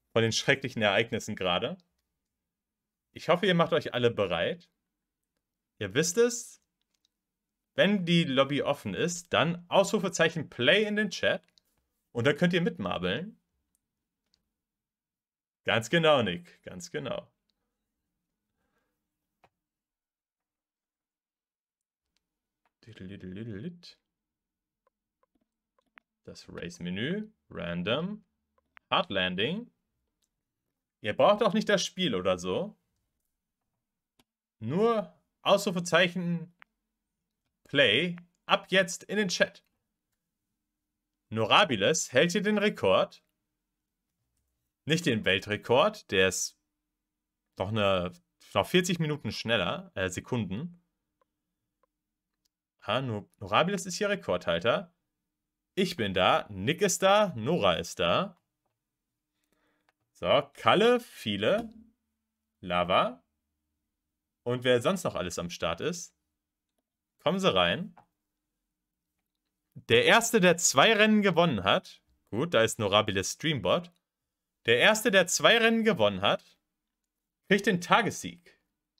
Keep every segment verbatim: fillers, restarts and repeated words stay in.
von den schrecklichen Ereignissen gerade. Ich hoffe, ihr macht euch alle bereit. Ihr wisst es. Wenn die Lobby offen ist, dann Ausrufezeichen Play in den Chat. Und dann könnt ihr mitmarbeln. Ganz genau, Nick. Ganz genau. Das Race-Menü. Random. Hard Landing. Ihr braucht auch nicht das Spiel oder so. Nur Ausrufezeichen Play ab jetzt in den Chat. Norabiles hält hier den Rekord. Nicht den Weltrekord, der ist noch, eine, noch vierzig Minuten schneller, äh, Sekunden. Ah, Norabiles ist hier Rekordhalter. Ich bin da, Nick ist da, Nora ist da. So, Kalle, viele, Lava. Und wer sonst noch alles am Start ist, kommen Sie rein. Der Erste, der zwei Rennen gewonnen hat, gut, da ist Norabiles Streambot. Der Erste, der zwei Rennen gewonnen hat, kriegt den Tagessieg.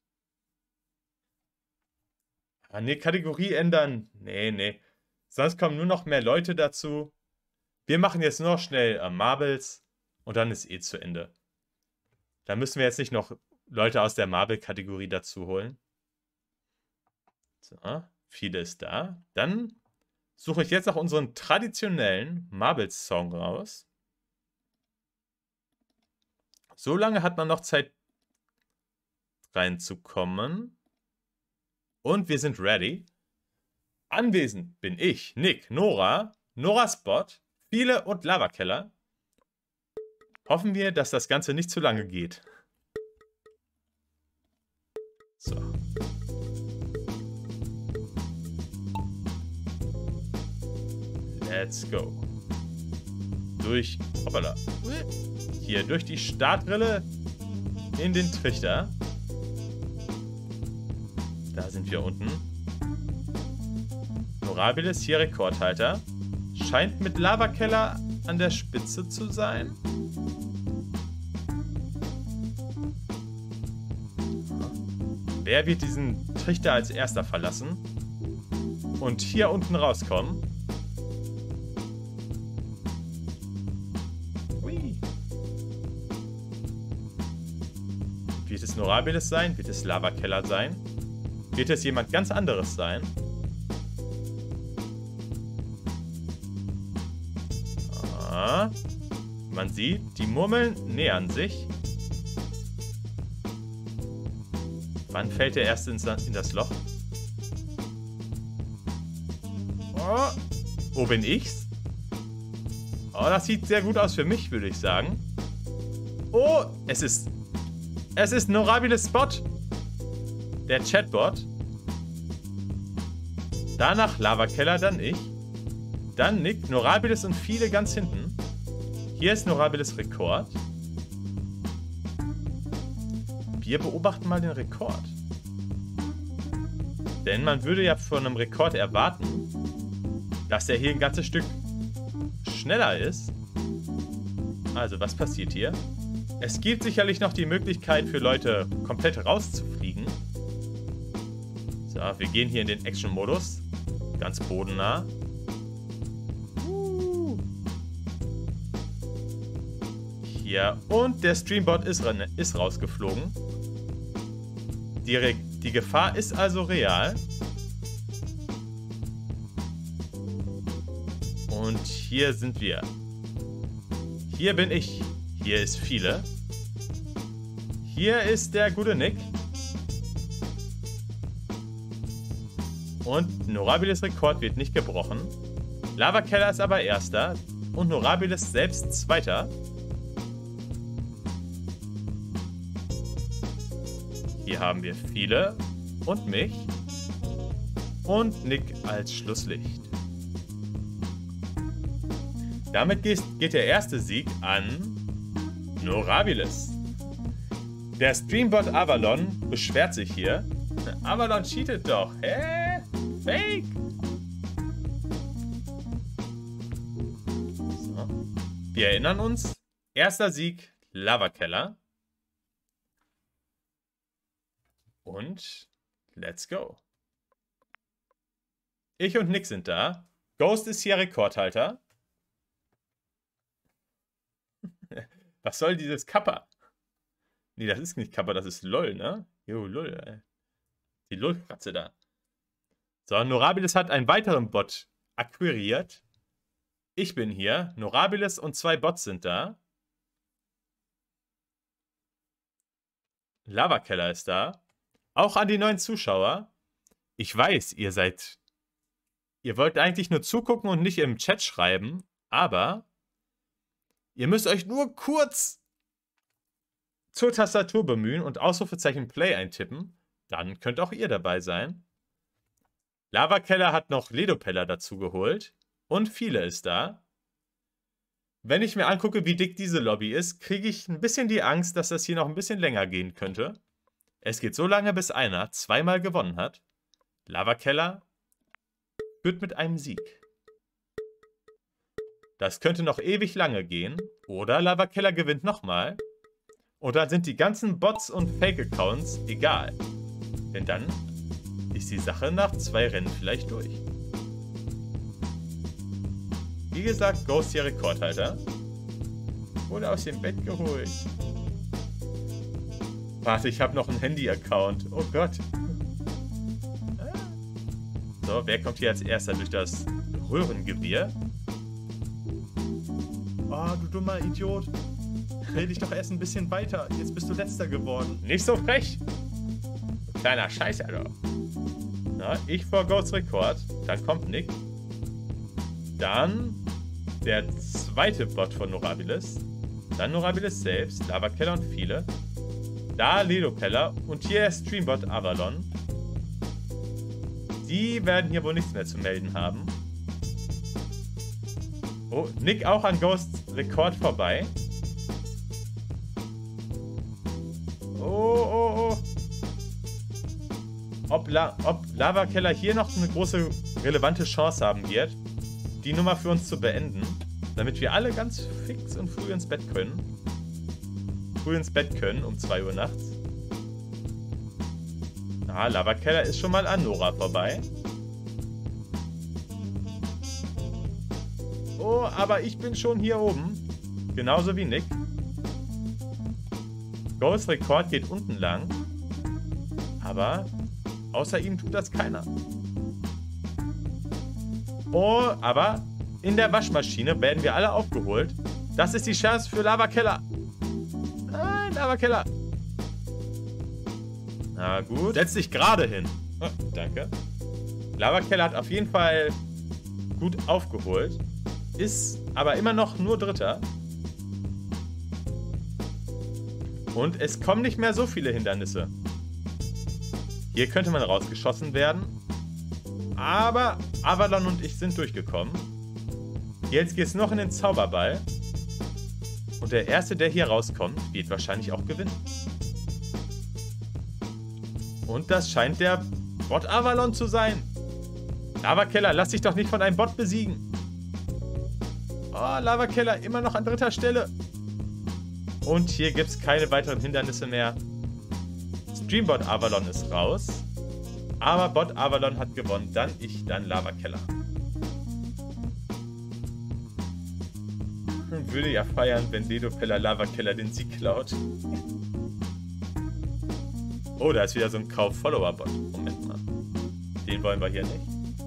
Ah, nee, Kategorie ändern. Nee, nee. Sonst kommen nur noch mehr Leute dazu. Wir machen jetzt nur noch schnell äh, Marbles und dann ist eh zu Ende. Da müssen wir jetzt nicht noch Leute aus der Marble-Kategorie dazu holen. So, viele ist da. Dann suche ich jetzt noch unseren traditionellen Marbles-Song raus. So lange hat man noch Zeit reinzukommen. Und wir sind ready. Anwesend bin ich, Nick, Nora, Nora Spot, viele und Lavakeller. Hoffen wir, dass das Ganze nicht zu lange geht. So. Let's go. Durch, hoppala, hier durch die Startrille in den Trichter. Da sind wir unten. Norabiles hier Rekordhalter. Scheint mit Lavakeller an der Spitze zu sein. Wer wird diesen Trichter als erster verlassen? Und hier unten rauskommen? Hui. Wird es Norabiles sein? Wird es Lavakeller sein? Wird es jemand ganz anderes sein? Ah, man sieht, die Murmeln nähern sich. Wann fällt der Erste in das Loch? Oh, wo bin ich's? Oh, das sieht sehr gut aus für mich, würde ich sagen. Oh, es ist... Es ist Norabiles Spot. Der Chatbot. Danach Lavakeller, dann ich. Dann Nick, Norabiles und viele ganz hinten. Hier ist Norabiles Rekord. Wir beobachten mal den Rekord. Denn man würde ja von einem Rekord erwarten, dass er hier ein ganzes Stück schneller ist. Also, was passiert hier? Es gibt sicherlich noch die Möglichkeit für Leute komplett rauszufliegen. So, wir gehen hier in den Action-Modus. Ganz bodennah. Uh. Hier. Und der Streambot ist, ist rausgeflogen. Die, Re die Gefahr ist also real. Und hier sind wir. Hier bin ich. Hier ist viele. Hier ist der gute Nick. Und Norabiles Rekord wird nicht gebrochen. Lavakeller ist aber Erster. Und Norabiles selbst Zweiter. Hier haben wir viele und mich und Nick als Schlusslicht. Damit geht der erste Sieg an Norabiles. Der Streambot Avalon beschwert sich hier. Avalon cheatet doch. Hä? Fake? So. Wir erinnern uns. Erster Sieg Lavakeller. Und let's go. Ich und Nick sind da. Ghost ist hier Rekordhalter. Was soll dieses Kappa? Nee, das ist nicht Kappa, das ist LOL, ne? Jo, LOL, ey. Die LOL-Kratze da. So, Norabilis hat einen weiteren Bot akquiriert. Ich bin hier. Norabilis und zwei Bots sind da. Lavakeller ist da. Auch an die neuen Zuschauer. Ich weiß, ihr seid... Ihr wollt eigentlich nur zugucken und nicht im Chat schreiben, aber ihr müsst euch nur kurz zur Tastatur bemühen und Ausrufezeichen Play eintippen. Dann könnt auch ihr dabei sein. Lavakeller hat noch Ledopeller dazu geholt. Und viele ist da. Wenn ich mir angucke, wie dick diese Lobby ist, kriege ich ein bisschen die Angst, dass das hier noch ein bisschen länger gehen könnte. Es geht so lange, bis einer zweimal gewonnen hat. Lavakeller führt mit einem Sieg. Das könnte noch ewig lange gehen. Oder Lavakeller gewinnt nochmal. Und dann sind die ganzen Bots und Fake-Accounts egal. Denn dann ist die Sache nach zwei Rennen vielleicht durch. Wie gesagt, Ghost hier Rekordhalter. Wurde aus dem Bett geholt. Warte, ich habe noch einen Handy-Account. Oh Gott. So, wer kommt hier als erster durch das Röhrengewirr? Oh, du dummer Idiot. Dreh dich doch erst ein bisschen weiter. Jetzt bist du letzter geworden. Nicht so frech. Kleiner Scheiße, Alter. Na, ich vor Ghost Rekord. Dann kommt Nick. Dann der zweite Bot von Norabilis. Dann Norabilis selbst, Lavakeller und viele. Da Ledopeller und hier der Streambot Avalon. Die werden hier wohl nichts mehr zu melden haben. Oh, Nick auch an Ghost Rekord vorbei. Oh, oh, oh. Ob, La ob Lavakeller hier noch eine große relevante Chance haben wird, die Nummer für uns zu beenden, damit wir alle ganz fix und früh ins Bett können. Früh ins Bett können, um zwei Uhr nachts. Ah, Lavakeller ist schon mal an Nora vorbei. Oh, aber ich bin schon hier oben. Genauso wie Nick. Ghost Rekord geht unten lang. Aber außer ihm tut das keiner. Oh, aber in der Waschmaschine werden wir alle aufgeholt. Das ist die Chance für Lavakeller. Nein, Lavakeller. Na gut. Setz dich gerade hin. Oh, danke. Lavakeller hat auf jeden Fall gut aufgeholt. Ist aber immer noch nur Dritter. Und es kommen nicht mehr so viele Hindernisse. Hier könnte man rausgeschossen werden. Aber Avalon und ich sind durchgekommen. Jetzt geht es noch in den Zauberball. Und der Erste, der hier rauskommt, wird wahrscheinlich auch gewinnen. Und das scheint der Bot Avalon zu sein. Lavakeller, lass dich doch nicht von einem Bot besiegen. Oh, Lavakeller, immer noch an dritter Stelle. Und hier gibt es keine weiteren Hindernisse mehr. Streambot Avalon ist raus. Aber Bot Avalon hat gewonnen. Dann ich, dann Lavakeller. Würde ja feiern, wenn Ledopeller Lavakeller den Sieg klaut. Oh, da ist wieder so ein Kauf-Follower-Bot. Moment mal. Den wollen wir hier nicht.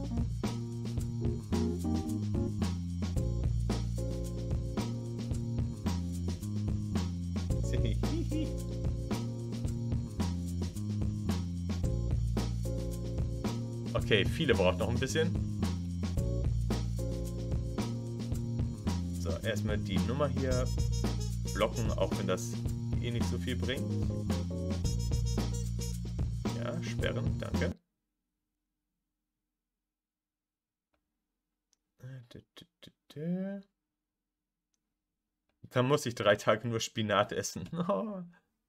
Okay, viele braucht noch ein bisschen. So, erstmal die Nummer hier blocken, auch wenn das eh nicht so viel bringt. Ja, sperren, danke. Dann muss ich drei Tage nur Spinat essen. Oh.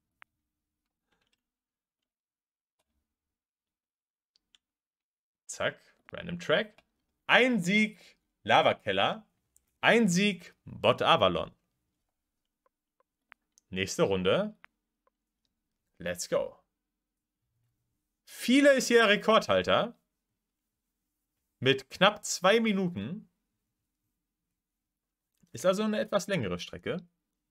Zack, Random Track. Ein Sieg Lavakeller. Ein Sieg Bot Avalon. Nächste Runde. Let's go. Viele ist hier Rekordhalter. Mit knapp zwei Minuten. Ist also eine etwas längere Strecke.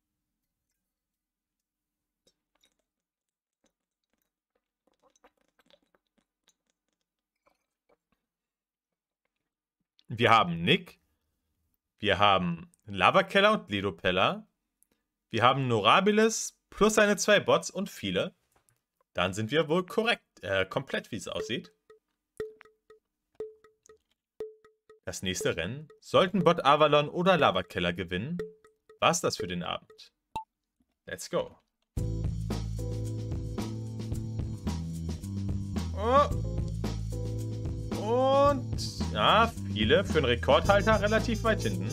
Wir haben Nick. Wir haben Lavakeller und Ledopella. Wir haben Norabilis plus seine zwei Bots und viele. Dann sind wir wohl korrekt, äh, komplett, wie es aussieht. Das nächste Rennen. Sollten Bot Avalon oder Lavakeller gewinnen, war's das für den Abend. Let's go. Oh. Und ja, viele für einen Rekordhalter relativ weit hinten.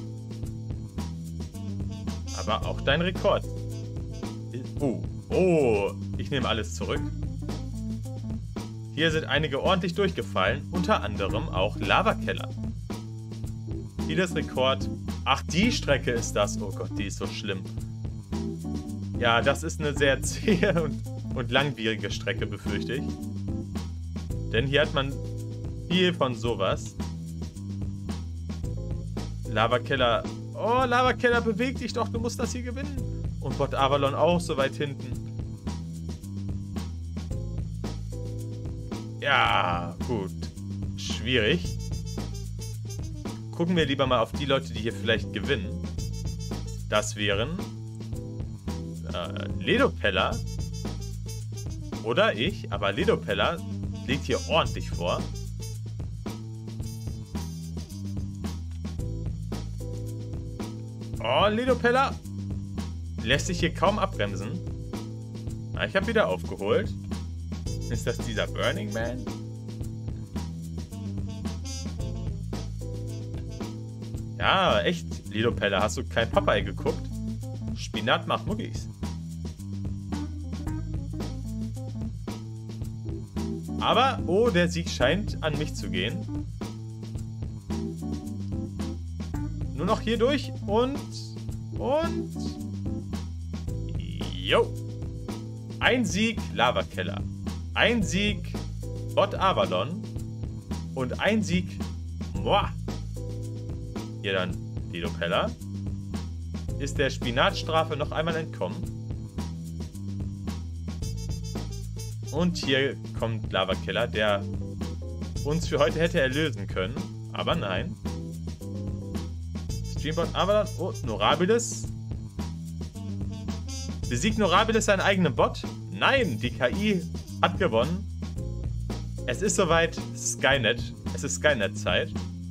Aber auch dein Rekord. Oh, oh, ich nehme alles zurück. Hier sind einige ordentlich durchgefallen, unter anderem auch Lavakeller. Vieles Rekord. Ach, die Strecke ist das. Oh Gott, die ist so schlimm. Ja, das ist eine sehr zähe und, und langwierige Strecke, befürchte ich. Denn hier hat man viel von sowas. Lavakeller. Oh, Lavakeller, beweg dich doch, du musst das hier gewinnen. Und Bot Avalon auch so weit hinten. Ja, gut. Schwierig. Gucken wir lieber mal auf die Leute, die hier vielleicht gewinnen. Das wären äh, Ledopella oder ich, aber Ledopella liegt hier ordentlich vor. Oh, Ledopella lässt sich hier kaum abbremsen. Ah, ich habe wieder aufgeholt. Ist das dieser Burning Man? Ja, echt, Ledopella, hast du kein Popeye geguckt? Spinat macht Muckis. Aber, oh, der Sieg scheint an mich zu gehen. Nur noch hier durch und... Und... Jo. Ein Sieg Lavakeller. Ein Sieg Bot Avalon. Und ein Sieg... Boah. Hier dann Ledopella. Ist der Spinatstrafe noch einmal entkommen. Und hier kommt Lavakeller, der uns für heute hätte erlösen können. Aber nein. Streambot Avalon. Oh, Norabilis. Besiegt Norabilis seinen eigenen Bot? Nein, die K I hat gewonnen. Es ist soweit Skynet. Es ist Skynet-Zeit.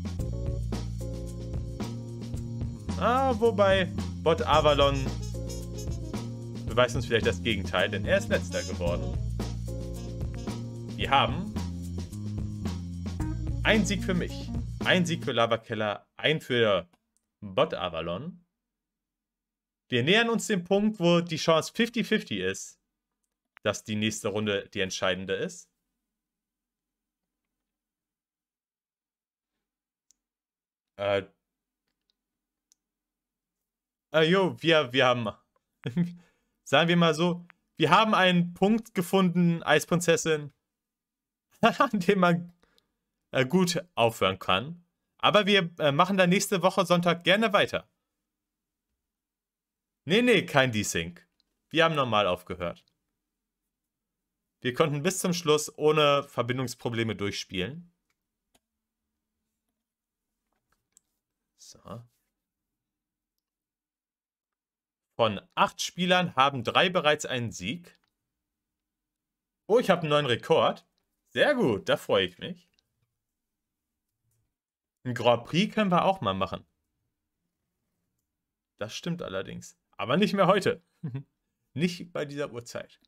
Ah, wobei Bot Avalon beweist uns vielleicht das Gegenteil, denn er ist letzter geworden. Wir haben ein Sieg für mich, ein Sieg für Lavakeller, ein für Bot Avalon. Wir nähern uns dem Punkt, wo die Chance fifty fifty ist, dass die nächste Runde die entscheidende ist. Äh, äh jo, wir, wir haben, sagen wir mal so, wir haben einen Punkt gefunden, Eisprinzessin, an dem man äh, gut aufhören kann. Aber wir äh, machen dann nächste Woche Sonntag gerne weiter. Nee, nee, kein Desync. Wir haben normal aufgehört. Wir konnten bis zum Schluss ohne Verbindungsprobleme durchspielen. So. Von acht Spielern haben drei bereits einen Sieg. Oh, ich habe einen neuen Rekord. Sehr gut, da freue ich mich. Ein Grand Prix können wir auch mal machen. Das stimmt allerdings. Aber nicht mehr heute. Nicht bei dieser Uhrzeit.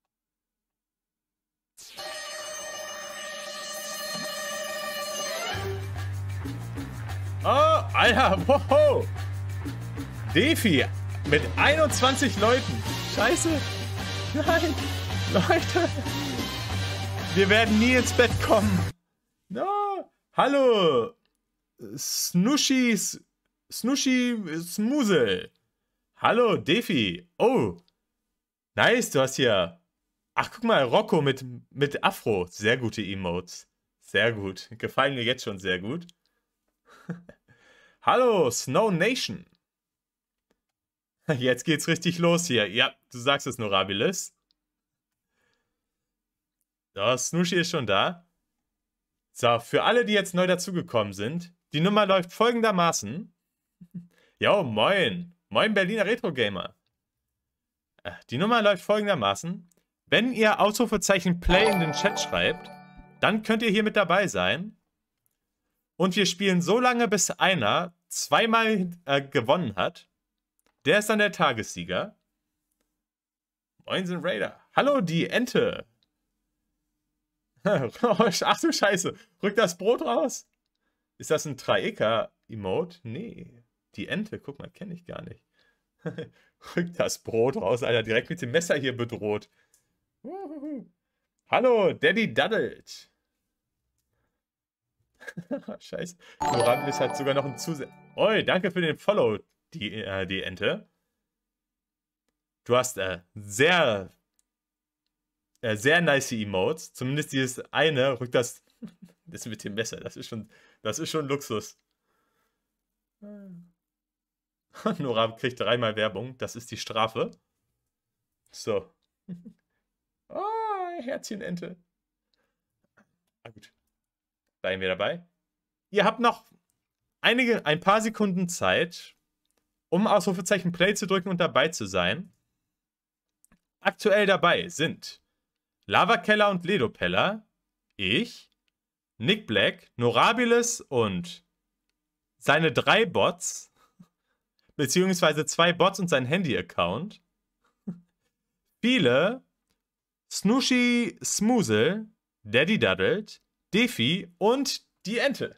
Oh, Alter, wow. Defi mit einundzwanzig Leuten. Scheiße. Nein, Leute. Wir werden nie ins Bett kommen. No. Hallo. Snushis. Snushi Smusel. Hallo, Defi. Oh, nice, du hast hier... Ach, guck mal, Rocco mit, mit Afro. Sehr gute Emotes. Sehr gut. Gefallen mir jetzt schon sehr gut. Hallo, Snow Nation. Jetzt geht's richtig los hier. Ja, du sagst es, Norabilis. So, Snooshy ist schon da. So, für alle, die jetzt neu dazugekommen sind, die Nummer läuft folgendermaßen. Jo, moin. Moin, Berliner Retro-Gamer. Die Nummer läuft folgendermaßen. Wenn ihr Ausrufezeichen Play in den Chat schreibt, dann könnt ihr hier mit dabei sein. Und wir spielen so lange, bis einer zweimal äh, gewonnen hat. Der ist dann der Tagessieger. Moinsen Raider. Hallo, die Ente. Ach du Scheiße. Rück das Brot raus. Ist das ein Traeka-Emote? Nee. Die Ente, guck mal, kenne ich gar nicht. Rück das Brot raus, Alter. Direkt mit dem Messer hier bedroht. Hallo, Daddy Daddelt. Scheiße. Noran ist halt sogar noch ein Zusatz. Oi, danke für den Follow, die, äh, die Ente. Du hast äh, sehr, äh, sehr nice Emotes. Zumindest dieses eine, rückt das, das mit dem Messer. Das ist schon, das ist schon Luxus. Nora kriegt dreimal Werbung. Das ist die Strafe. So. Oh, Herzchen-Ente. Na gut. Bleiben wir dabei. Ihr habt noch einige, ein paar Sekunden Zeit, um Ausrufezeichen Play zu drücken und dabei zu sein. Aktuell dabei sind Lavakeller und Ledopeller, ich, Nick Black, Norabilis und seine drei Bots, beziehungsweise zwei Bots und sein Handy-Account, viele, Snooshy Smoozle, Daddy Daddelt, Defi und die Ente.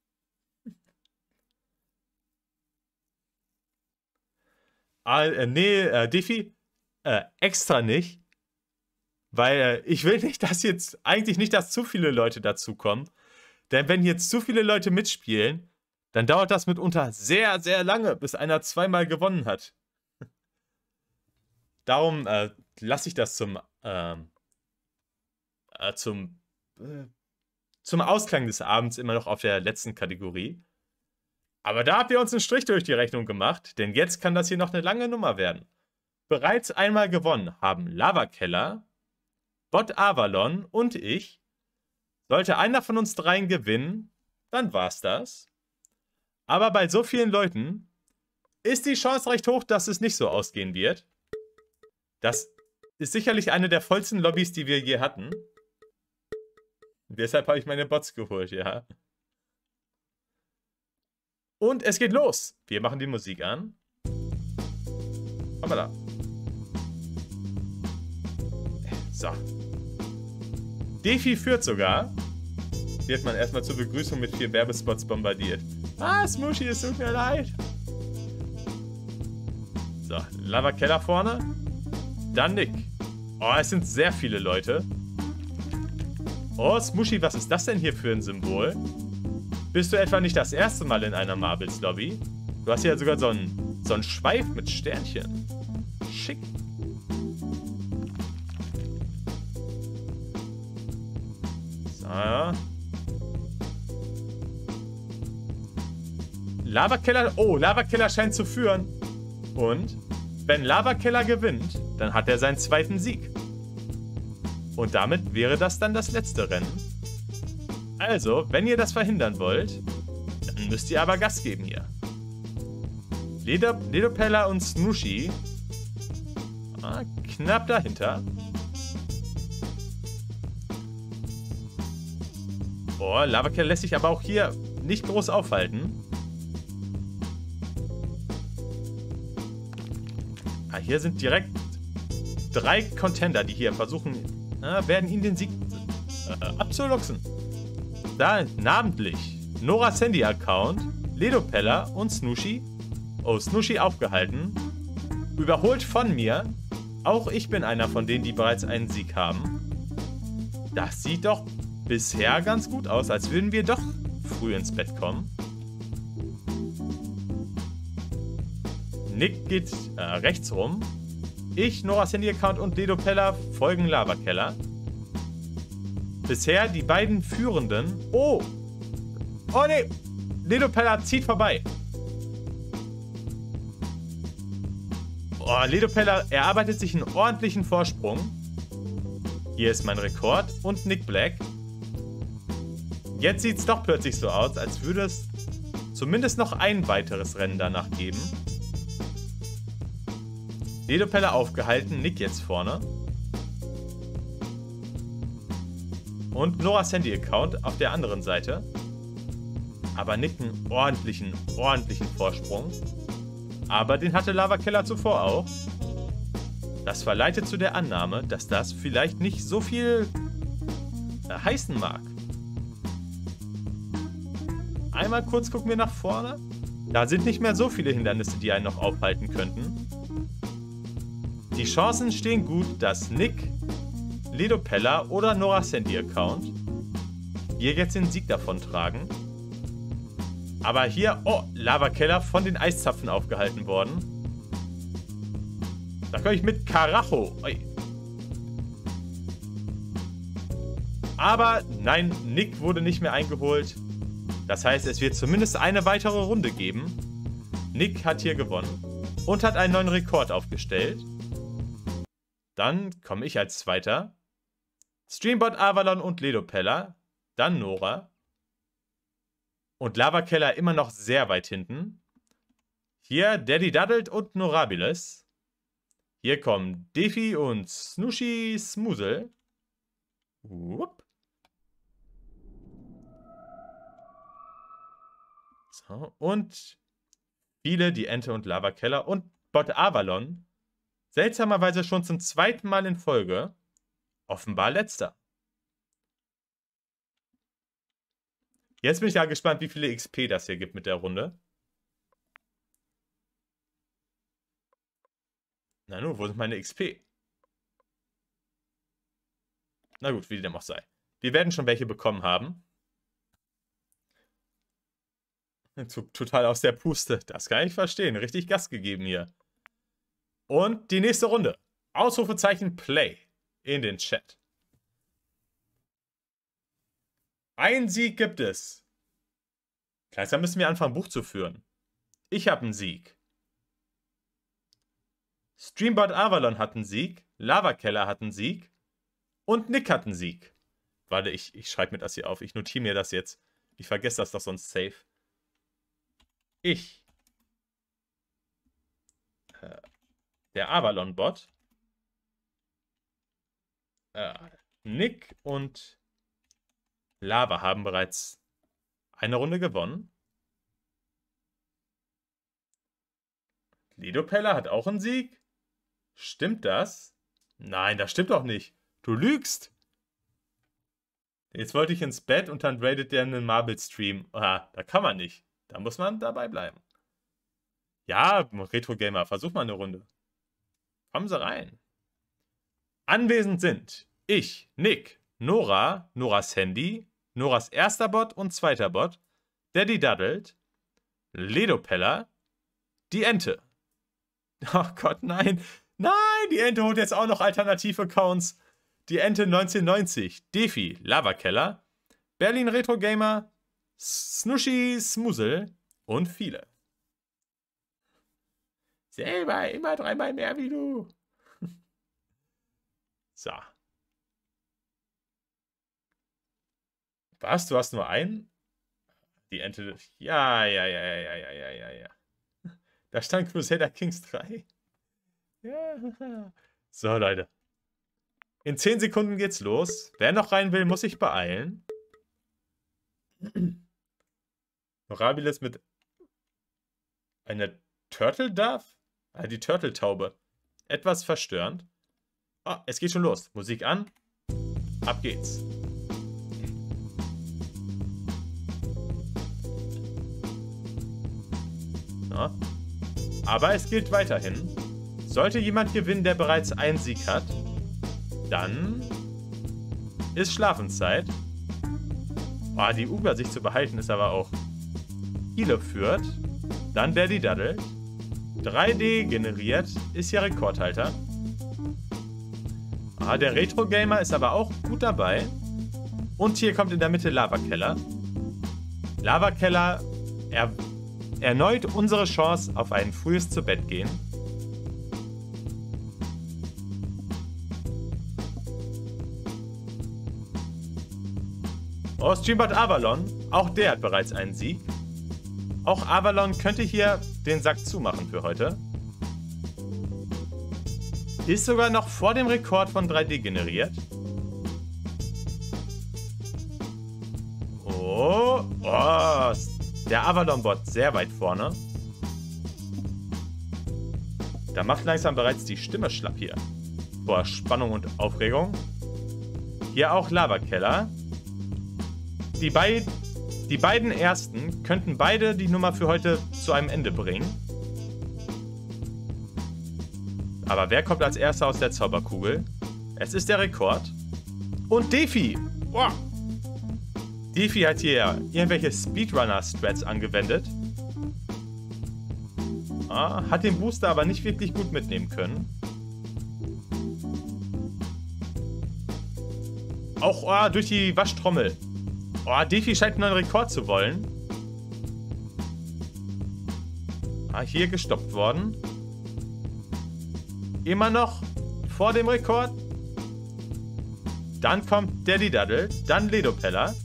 Ah, äh, nee, äh, Defi, äh, extra nicht. Weil äh, ich will nicht, dass jetzt, eigentlich nicht, dass zu viele Leute dazukommen. Denn wenn jetzt zu viele Leute mitspielen, dann dauert das mitunter sehr, sehr lange, bis einer zweimal gewonnen hat. Darum äh, lasse ich das zum, ähm, äh, zum, äh, zum Ausklang des Abends immer noch auf der letzten Kategorie. Aber da habt ihr uns einen Strich durch die Rechnung gemacht, denn jetzt kann das hier noch eine lange Nummer werden. Bereits einmal gewonnen haben Lavakeller, Bot Avalon und ich. Sollte einer von uns dreien gewinnen, dann war's das. Aber bei so vielen Leuten ist die Chance recht hoch, dass es nicht so ausgehen wird. Das ist sicherlich eine der vollsten Lobbys, die wir je hatten. Deshalb habe ich meine Bots geholt, ja. Und es geht los. Wir machen die Musik an. Hoppala. So. Defi führt sogar. Wird man erstmal zur Begrüßung mit vier Werbespots bombardiert. Ah, Smooshy, es tut mir leid. So, Lavakeller vorne. Dann Nick. Oh, es sind sehr viele Leute. Oh, Smooshy, was ist das denn hier für ein Symbol? Bist du etwa nicht das erste Mal in einer Marbles-Lobby? Du hast ja sogar so einen, so einen Schweif mit Sternchen. Schick. So. Lavakeller. Oh, Lavakeller scheint zu führen. Und wenn Lavakeller gewinnt, dann hat er seinen zweiten Sieg. Und damit wäre das dann das letzte Rennen. Also, wenn ihr das verhindern wollt, dann müsst ihr aber Gas geben hier. Leder, Ledopeller und Snooshy. Ah, knapp dahinter. Oh, Lavakeller lässt sich aber auch hier nicht groß aufhalten. Ah, hier sind direkt drei Contender, die hier versuchen, äh, werden ihn den Sieg äh, abzuluxen. Da namentlich Noras Handy-Account, Ledopeller und Snooshy. Oh, Snooshy aufgehalten. Überholt von mir. Auch ich bin einer von denen, die bereits einen Sieg haben. Das sieht doch bisher ganz gut aus, als würden wir doch früh ins Bett kommen. Nick geht äh, rechts rum. Ich, Noras Handy-Account und Ledopella folgen Lavakeller. Bisher die beiden Führenden. Oh! Oh ne! Ledopella zieht vorbei. Oh, Ledopella erarbeitet sich einen ordentlichen Vorsprung. Hier ist mein Rekord und Nick Black. Jetzt sieht es doch plötzlich so aus, als würde es zumindest noch ein weiteres Rennen danach geben. Ledopella aufgehalten, Nick jetzt vorne. Und Noras Handy-Account auf der anderen Seite. Aber Nick einen ordentlichen, ordentlichen Vorsprung. Aber den hatte Lavakeller zuvor auch. Das verleitet zu der Annahme, dass das vielleicht nicht so viel äh, heißen mag. Einmal kurz gucken wir nach vorne. Da sind nicht mehr so viele Hindernisse, die einen noch aufhalten könnten. Die Chancen stehen gut, dass Nick, Ledopella oder Noras Handy-Account hier jetzt den Sieg davontragen. Aber hier, oh, Lavakeller von den Eiszapfen aufgehalten worden. Da komme ich mit Karacho. Oi. Aber nein, Nick wurde nicht mehr eingeholt. Das heißt, es wird zumindest eine weitere Runde geben. Nick hat hier gewonnen und hat einen neuen Rekord aufgestellt. Dann komme ich als Zweiter. Streambot, Avalon und Ledopella. Dann Nora. Und Lavakeller immer noch sehr weit hinten. Hier Daddy Daddled und Norabilis. Hier kommen Defi und Snushy Smoozle. Upp. So, und viele, die Ente und Lavakeller und Bot Avalon. Seltsamerweise schon zum zweiten Mal in Folge. Offenbar letzter. Jetzt bin ich ja gespannt, wie viele X P das hier gibt mit der Runde. Na nun, wo sind meine X P? Na gut, wie dem auch sei. Wir werden schon welche bekommen haben. Total aus der Puste. Das kann ich verstehen. Richtig Gas gegeben hier. Und die nächste Runde. Ausrufezeichen Play in den Chat. Ein Sieg gibt es. Langsam müssen wir anfangen, Buch zu führen. Ich habe einen Sieg. Streambot Avalon hat einen Sieg. Lavakeller hat einen Sieg. Und Nick hat einen Sieg. Warte, ich, ich schreibe mir das hier auf. Ich notiere mir das jetzt. Ich vergesse das doch sonst safe. Ich. Äh, der Avalon-Bot. Äh, Nick und Lava haben bereits eine Runde gewonnen. Ledopella hat auch einen Sieg. Stimmt das? Nein, das stimmt doch nicht. Du lügst. Jetzt wollte ich ins Bett und dann raided der einen Marble-Stream. Ah, da kann man nicht. Da muss man dabei bleiben. Ja, Retro-Gamer, versuch mal eine Runde. Kommen Sie rein. Anwesend sind ich, Nick, Nora, Noras Handy, Noras erster Bot und zweiter Bot, Daddy Daddled, Ledopella, die Ente. Oh Gott, nein. Nein, die Ente holt jetzt auch noch Alternativ-Accounts. Die Ente neunzehnhundertneunzig, Defi, Lavakeller, Berlin Retro Gamer, Snushy Smoozle und viele. Selber immer dreimal mehr wie du. So. Was? Du hast nur einen? Die Ente. Ja, ja, ja, ja, ja, ja, ja, ja. Da stand Crusader Kings drei. Ja. So, Leute. In zehn Sekunden geht's los. Wer noch rein will, muss sich beeilen. Norabilis mit einer Turtle Dove? Ah, die Turtle-Taube. Etwas verstörend. Oh, es geht schon los. Musik an. Ab geht's. Ja. Aber es gilt weiterhin. Sollte jemand gewinnen, der bereits einen Sieg hat, dann ist Schlafenszeit. Oh, die Übersicht zu behalten ist aber auch viele führt. Dann Daddy Daddled. drei D generiert, ist ja Rekordhalter. Ah, der Retro-Gamer ist aber auch gut dabei. Und hier kommt in der Mitte Lavakeller. Lavakeller er, erneut unsere Chance auf ein frühes Zu-Bett-Gehen. Oh, Streambot Avalon, auch der hat bereits einen Sieg. Auch Avalon könnte hier den Sack zumachen für heute. Ist sogar noch vor dem Rekord von drei D generiert. Oh, oh, der Avalon-Bot sehr weit vorne. Da macht langsam bereits die Stimme schlapp hier. Vor Spannung und Aufregung. Hier auch Lavakeller. Die, beid, die beiden ersten könnten beide die Nummer für heute zu einem Ende bringen. Aber wer kommt als erster aus der Zauberkugel? Es ist der Rekord. Und Defi. Boah. Defi hat hier irgendwelche Speedrunner-Strats angewendet. Ah, hat den Booster aber nicht wirklich gut mitnehmen können. Auch oh, durch die Waschtrommel. Oh, Defi scheint einen neuen Rekord zu wollen. Ah, hier gestoppt worden. Immer noch vor dem Rekord. Dann kommt Daddy Daddle. Dann Ledopeller.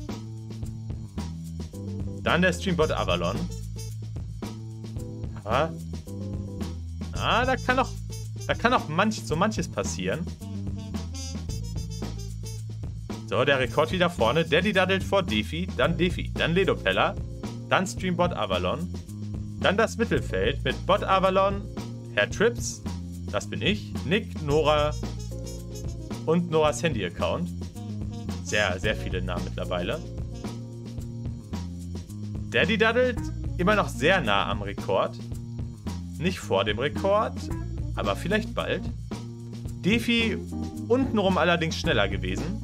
Dann der Streambot Avalon. Ah, ah da kann noch, da kann noch manch, so manches passieren. So, der Rekord wieder vorne. Daddy daddelt vor Defi. Dann Defi. Dann Ledopeller. Dann Streambot Avalon. Dann das Mittelfeld mit Bot Avalon, Herr Trips, das bin ich, Nick, Nora und Noras Handy-Account. Sehr, sehr viele Namen mittlerweile. Daddy daddelt immer noch sehr nah am Rekord. Nicht vor dem Rekord, aber vielleicht bald. Defi untenrum allerdings schneller gewesen.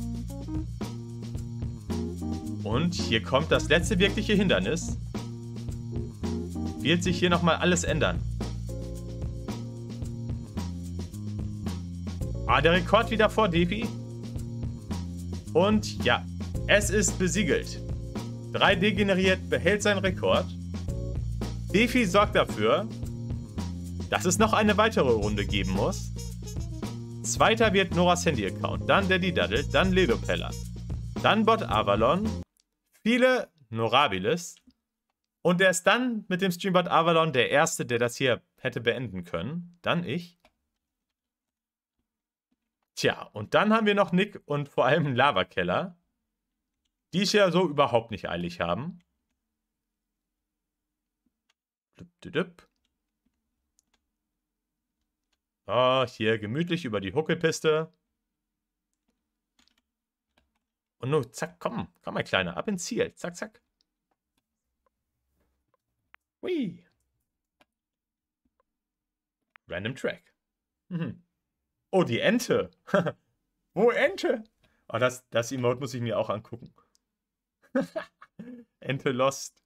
Und hier kommt das letzte wirkliche Hindernis. Wird sich hier nochmal alles ändern. Ah, der Rekord wieder vor Defi. Und ja, es ist besiegelt. drei D generiert, behält seinen Rekord. Defi sorgt dafür, dass es noch eine weitere Runde geben muss. Zweiter wird Noras Handy-Account, dann Daddy Daddle, dann Ledopeller, dann Bot Avalon, viele Norabilis und er ist dann mit dem Streambot Avalon der Erste, der das hier hätte beenden können. Dann ich. Tja, und dann haben wir noch Nick und vor allem Lavakeller, die es ja so überhaupt nicht eilig haben. Oh, hier gemütlich über die Huckelpiste. Und nun, zack, komm, komm, mein Kleiner, ab ins Ziel. Zack, zack. Hui. Random Track. Mhm. Oh, die Ente. Wo Ente? Oh, das, das Emote muss ich mir auch angucken. Ente lost.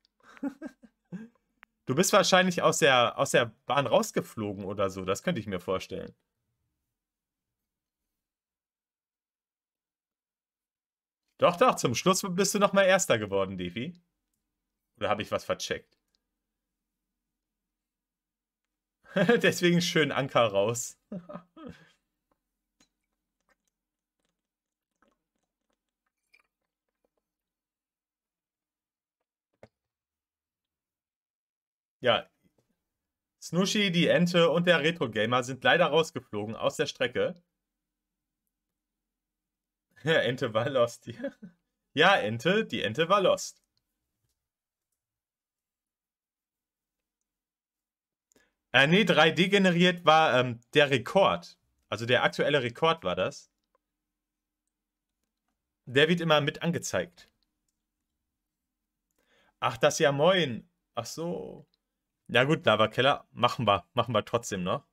Du bist wahrscheinlich aus der, aus der Bahn rausgeflogen oder so. Das könnte ich mir vorstellen. Doch, doch, zum Schluss bist du nochmal Erster geworden, Defi. Oder habe ich was vercheckt? Deswegen schön Anker raus. Ja, Snooshi, die Ente und der Retro-Gamer sind leider rausgeflogen aus der Strecke. Ja, Ente war lost. Ja, Ente, die Ente war lost. Äh, nee, drei D generiert war ähm, der Rekord. Also der aktuelle Rekord war das. Der wird immer mit angezeigt. Ach, das ja moin. Ach so. Ja gut, Lavakeller, machen wir, machen wir trotzdem noch.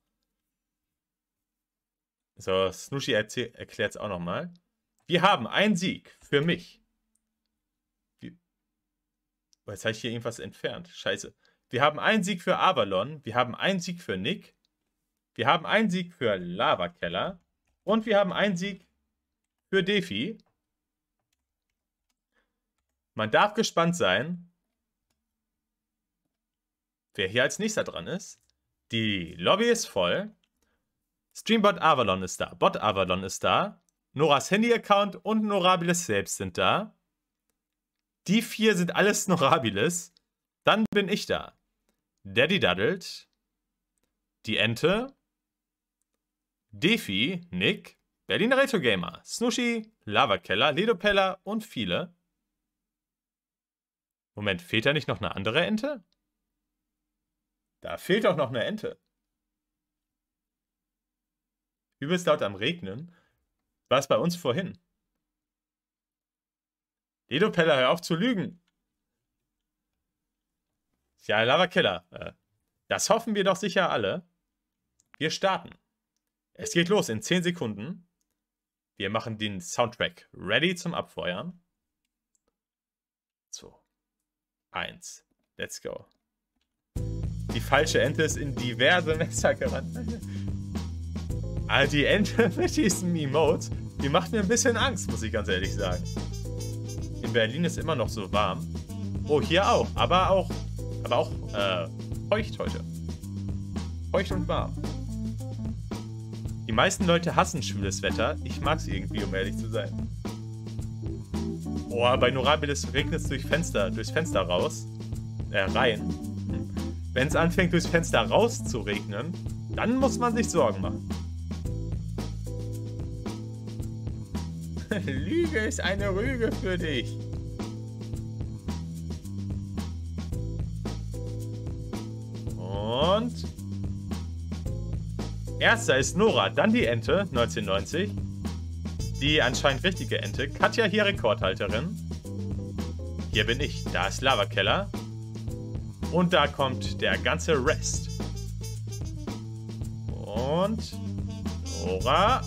So, Snooshi erklärt es auch nochmal. Wir haben einen Sieg für mich. Wie? Oh, jetzt habe ich hier irgendwas entfernt. Scheiße. Wir haben einen Sieg für Avalon. Wir haben einen Sieg für Nick. Wir haben einen Sieg für Lavakeller. Und wir haben einen Sieg für Defi. Man darf gespannt sein, wer hier als nächster dran ist. Die Lobby ist voll. Streambot Avalon ist da. Bot Avalon ist da. Noras Handy-Account und Norabilis selbst sind da. Die vier sind alles Norabilis. Dann bin ich da. Daddy Daddelt. Die Ente. Defi, Nick, Berliner Retro Gamer, Snushy, Lavakeller, Ledopeller und viele. Moment, fehlt da nicht noch eine andere Ente? Da fehlt doch noch eine Ente. Übelst laut am Regnen. War es bei uns vorhin? Ledopeller, hör auf zu lügen. Ja, Lavakeller. Äh, das hoffen wir doch sicher alle. Wir starten. Es geht los in zehn Sekunden. Wir machen den Soundtrack ready zum Abfeuern. zwei, eins, let's go. Die falsche Ente ist in diverse Messer gerannt. Also die Ente mit diesem Emote, die macht mir ein bisschen Angst, muss ich ganz ehrlich sagen. In Berlin ist immer noch so warm. Oh, hier auch, aber auch, aber auch äh, feucht heute. Feucht und warm. Die meisten Leute hassen schwüles Wetter. Ich mag es irgendwie, um ehrlich zu sein. Oh, bei Norabilis regnet es durch Fenster, durchs Fenster raus. Äh, rein. Wenn es anfängt, durchs Fenster raus zu regnen, dann muss man sich Sorgen machen. Lüge ist eine Rüge für dich. Und... Erster ist Nora, dann die Ente, neunzehnhundertneunzig. Die anscheinend richtige Ente. Katja hier Rekordhalterin. Hier bin ich, da ist Lavakeller. Und da kommt der ganze Rest. Und Nora.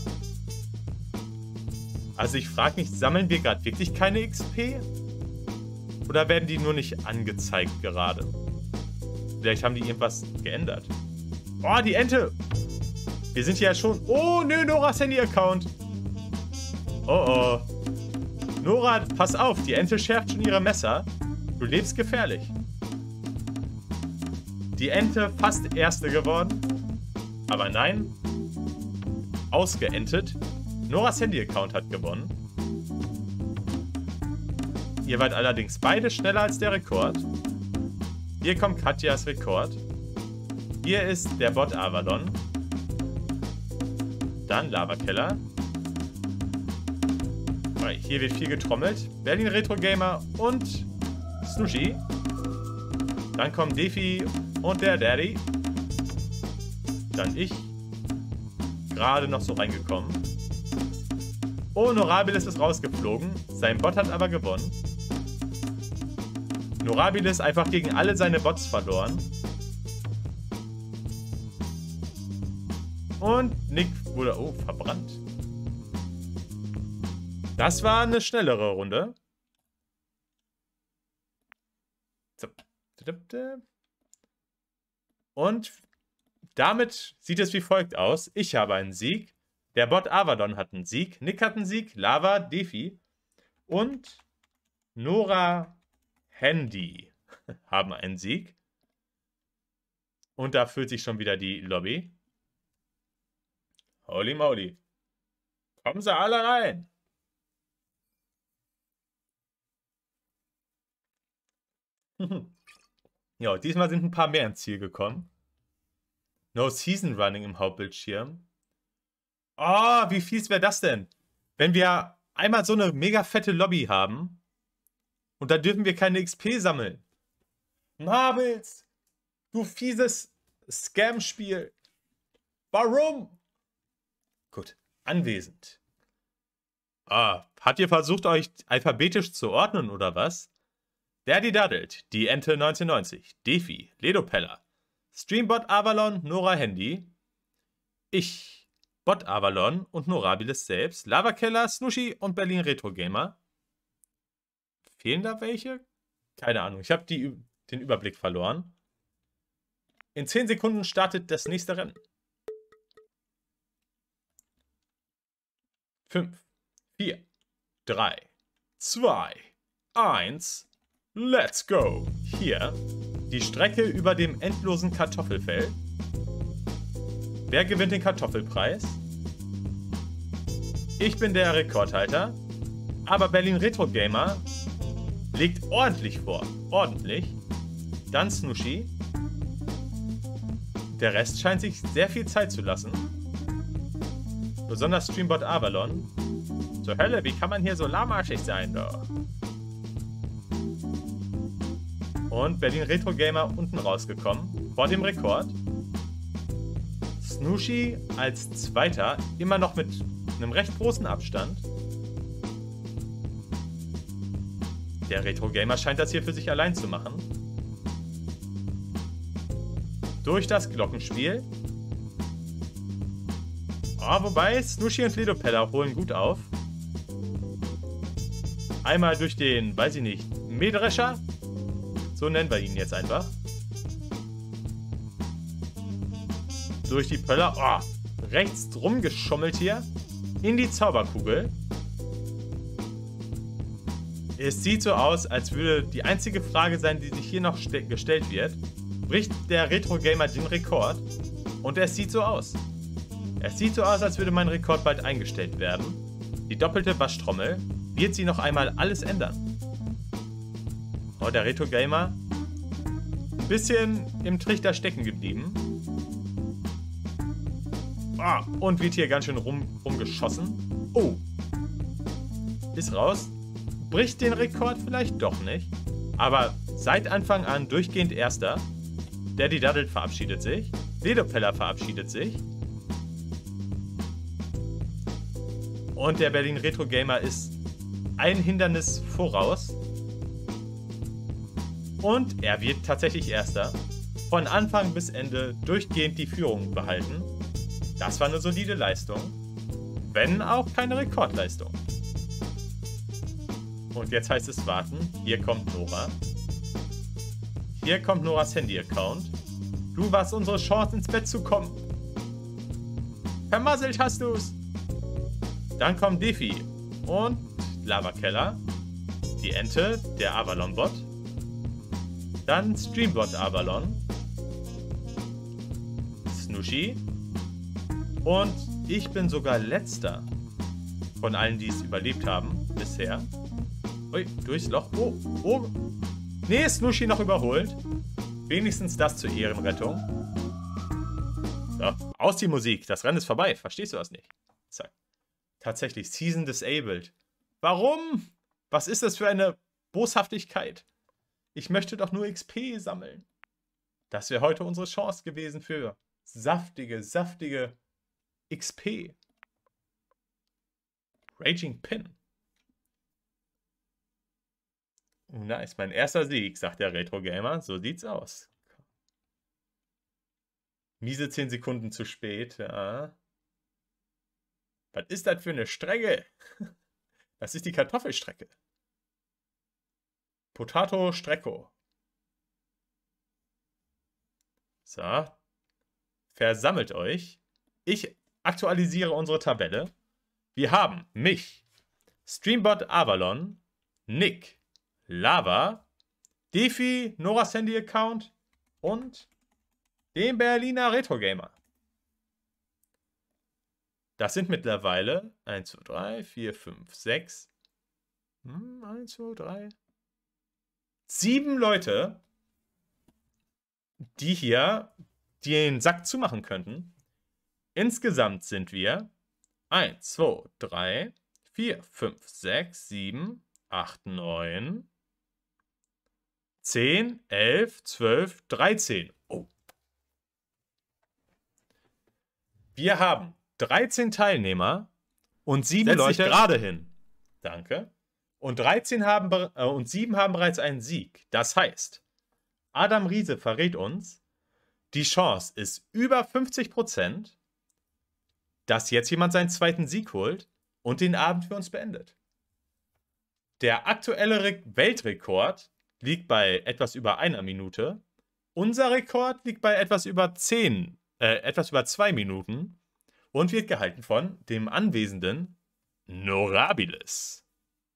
Also ich frage mich, sammeln wir gerade wirklich keine X P? Oder werden die nur nicht angezeigt gerade? Vielleicht haben die irgendwas geändert. Oh, die Ente! Wir sind ja schon... Oh, nö, Noras Handy-Account. Oh, oh. Nora, pass auf. Die Ente schärft schon ihre Messer. Du lebst gefährlich. Die Ente fast Erste geworden. Aber nein. Ausgeentet. Noras Handy-Account hat gewonnen. Ihr wart allerdings beide schneller als der Rekord. Hier kommt Katjas Rekord. Hier ist der Bot Avalon. Dann Lavakeller. Hier wird viel getrommelt. Berlin Retro Gamer und Snushy. Dann kommen Defi und der Daddy. Dann ich. Gerade noch so reingekommen. Oh, Norabilis ist rausgeflogen. Sein Bot hat aber gewonnen. Norabilis einfach gegen alle seine Bots verloren. Und Nick wurde, oh, verbrannt. Das war eine schnellere Runde. Und damit sieht es wie folgt aus. Ich habe einen Sieg. Der Bot Avalon hat einen Sieg. Nick hat einen Sieg. Lava, Defi und Nora Handy haben einen Sieg. Und da füllt sich schon wieder die Lobby. Holy moly. Kommen sie alle rein. Ja, diesmal sind ein paar mehr ins Ziel gekommen. No Season Running im Hauptbildschirm. Oh, wie fies wäre das denn? Wenn wir einmal so eine mega fette Lobby haben und da dürfen wir keine X P sammeln. Marbles, du fieses Scam-Spiel. Warum? Gut, anwesend. Ah, habt ihr versucht, euch alphabetisch zu ordnen, oder was? Daddy Daddelt, die Ente neunzehnhundertneunzig, Defi, Ledopeller, Streambot Avalon, Nora Handy, ich, Bot Avalon und Norabilis selbst, Lavakeller, Snushy und Berlin Retro Gamer. Fehlen da welche? Keine Ahnung, ich habe den Überblick verloren. In zehn Sekunden startet das nächste Rennen. fünf, vier, drei, zwei, eins, let's go! Hier die Strecke über dem endlosen Kartoffelfeld. Wer gewinnt den Kartoffelpreis? Ich bin der Rekordhalter, aber Berlin Retro Gamer legt ordentlich vor. Ordentlich. Dann Snooshy. Der Rest scheint sich sehr viel Zeit zu lassen. Besonders Streambot Avalon. Zur Hölle, wie kann man hier so lahmarschig sein, doch? Und Berlin Retro Gamer unten rausgekommen. Vor dem Rekord. Snooshy als Zweiter. Immer noch mit einem recht großen Abstand. Der Retro Gamer scheint das hier für sich allein zu machen. Durch das Glockenspiel. Oh, wobei, Snooshy und Ledopeller holen gut auf. Einmal durch den, weiß ich nicht, Mähdrescher. So nennen wir ihn jetzt einfach. Durch die Pöller. Oh, rechts drum geschommelt hier. In die Zauberkugel. Es sieht so aus, als würde die einzige Frage sein, die sich hier noch gestellt wird. Bricht der Retro Gamer den Rekord? Und es sieht so aus. Es sieht so aus, als würde mein Rekord bald eingestellt werden. Die doppelte Waschtrommel. Wird sie noch einmal alles ändern? Oh, der Retro Gamer. Ein bisschen im Trichter stecken geblieben. Oh, und wird hier ganz schön rum, rumgeschossen. Oh. Ist raus. Bricht den Rekord vielleicht doch nicht. Aber seit Anfang an durchgehend Erster. Daddy Daddle verabschiedet sich. Ledopeller verabschiedet sich. Und der Berlin Retro Gamer ist ein Hindernis voraus. Und er wird tatsächlich Erster. Von Anfang bis Ende durchgehend die Führung behalten. Das war eine solide Leistung. Wenn auch keine Rekordleistung. Und jetzt heißt es warten. Hier kommt Nora. Hier kommt Noras Handy-Account. Du warst unsere Chance, ins Bett zu kommen. Vermasselt hast du's. Dann kommt Defi und Lavakeller. Die Ente, der Avalon-Bot. Dann Streambot Avalon. Snooshy. Und ich bin sogar letzter von allen, die es überlebt haben bisher. Ui, durchs Loch. Oh, oh. Nee, Snooshy noch überholt. Wenigstens das zur Ehrenrettung. So, aus die Musik. Das Rennen ist vorbei. Verstehst du das nicht? Zack. Tatsächlich, Season Disabled. Warum? Was ist das für eine Boshaftigkeit? Ich möchte doch nur X P sammeln. Das wäre heute unsere Chance gewesen für saftige, saftige X P. Raging Pin. Nice, mein erster Sieg, sagt der Retro Gamer. So sieht's aus. Miese zehn Sekunden zu spät, ja. Was ist das für eine Strecke? Das ist die Kartoffelstrecke. Potato Strecko. So. Versammelt euch. Ich aktualisiere unsere Tabelle. Wir haben mich, Streambot Avalon, Nick, Lava, Defi, Noras Handy-Account und den Berliner Retro Gamer. Das sind mittlerweile eins, zwei, drei, vier, fünf, sechs. Hm, eins, zwei, drei. sieben Leute, die hier den Sack zumachen könnten. Insgesamt sind wir eins, zwei, drei, vier, fünf, sechs, sieben, acht, neun, zehn, elf, zwölf, dreizehn. Oh. Wir haben dreizehn Teilnehmer und sieben Setz Leute gerade hin. Danke. Und dreizehn haben äh, und sieben haben bereits einen Sieg. Das heißt, Adam Riese verrät uns, die Chance ist über fünfzig Prozent, dass jetzt jemand seinen zweiten Sieg holt und den Abend für uns beendet. Der aktuelle Re- Weltrekord liegt bei etwas über einer Minute. Unser Rekord liegt bei etwas über zehn, äh, etwas über zwei Minuten und wird gehalten von dem anwesenden Norabilis.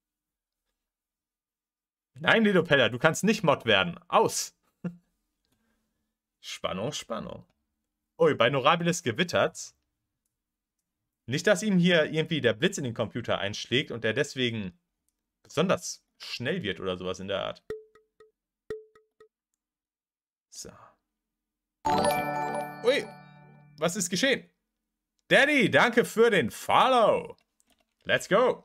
Nein, Lidopella, du kannst nicht Mod werden. Aus! Spannung, Spannung. Ui, bei Norabilis gewittert's. Nicht, dass ihm hier irgendwie der Blitz in den Computer einschlägt und er deswegen besonders schnell wird oder sowas in der Art. So. Ui, was ist geschehen? Daddy, danke für den Follow. Let's go.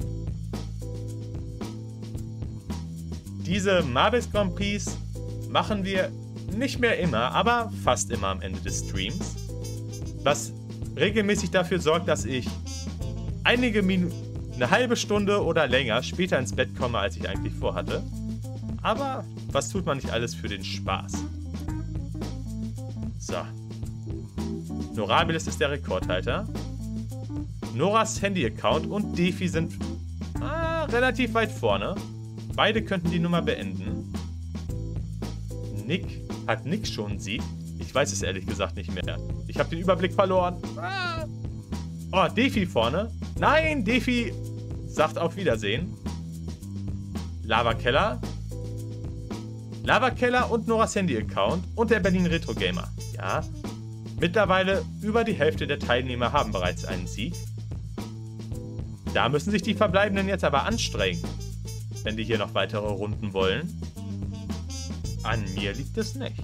Diese Marbles Grand Prix machen wir nicht mehr immer, aber fast immer am Ende des Streams. Was regelmäßig dafür sorgt, dass ich einige Minuten, eine halbe Stunde oder länger später ins Bett komme, als ich eigentlich vorhatte. Aber was tut man nicht alles für den Spaß? So. Norabilis ist der Rekordhalter. Noras Handy-Account und Defi sind ah, relativ weit vorne. Beide könnten die Nummer beenden. Nick, hat Nick schon einen Sieg? Ich weiß es ehrlich gesagt nicht mehr. Ich habe den Überblick verloren. Ah. Oh, Defi vorne. Nein, Defi sagt auf Wiedersehen. Lava Keller. Lava Keller und Noras Handy-Account und der Berlin Retro Gamer. Ja. Mittlerweile über die Hälfte der Teilnehmer haben bereits einen Sieg. Da müssen sich die Verbleibenden jetzt aber anstrengen, wenn die hier noch weitere Runden wollen. An mir liegt es nicht.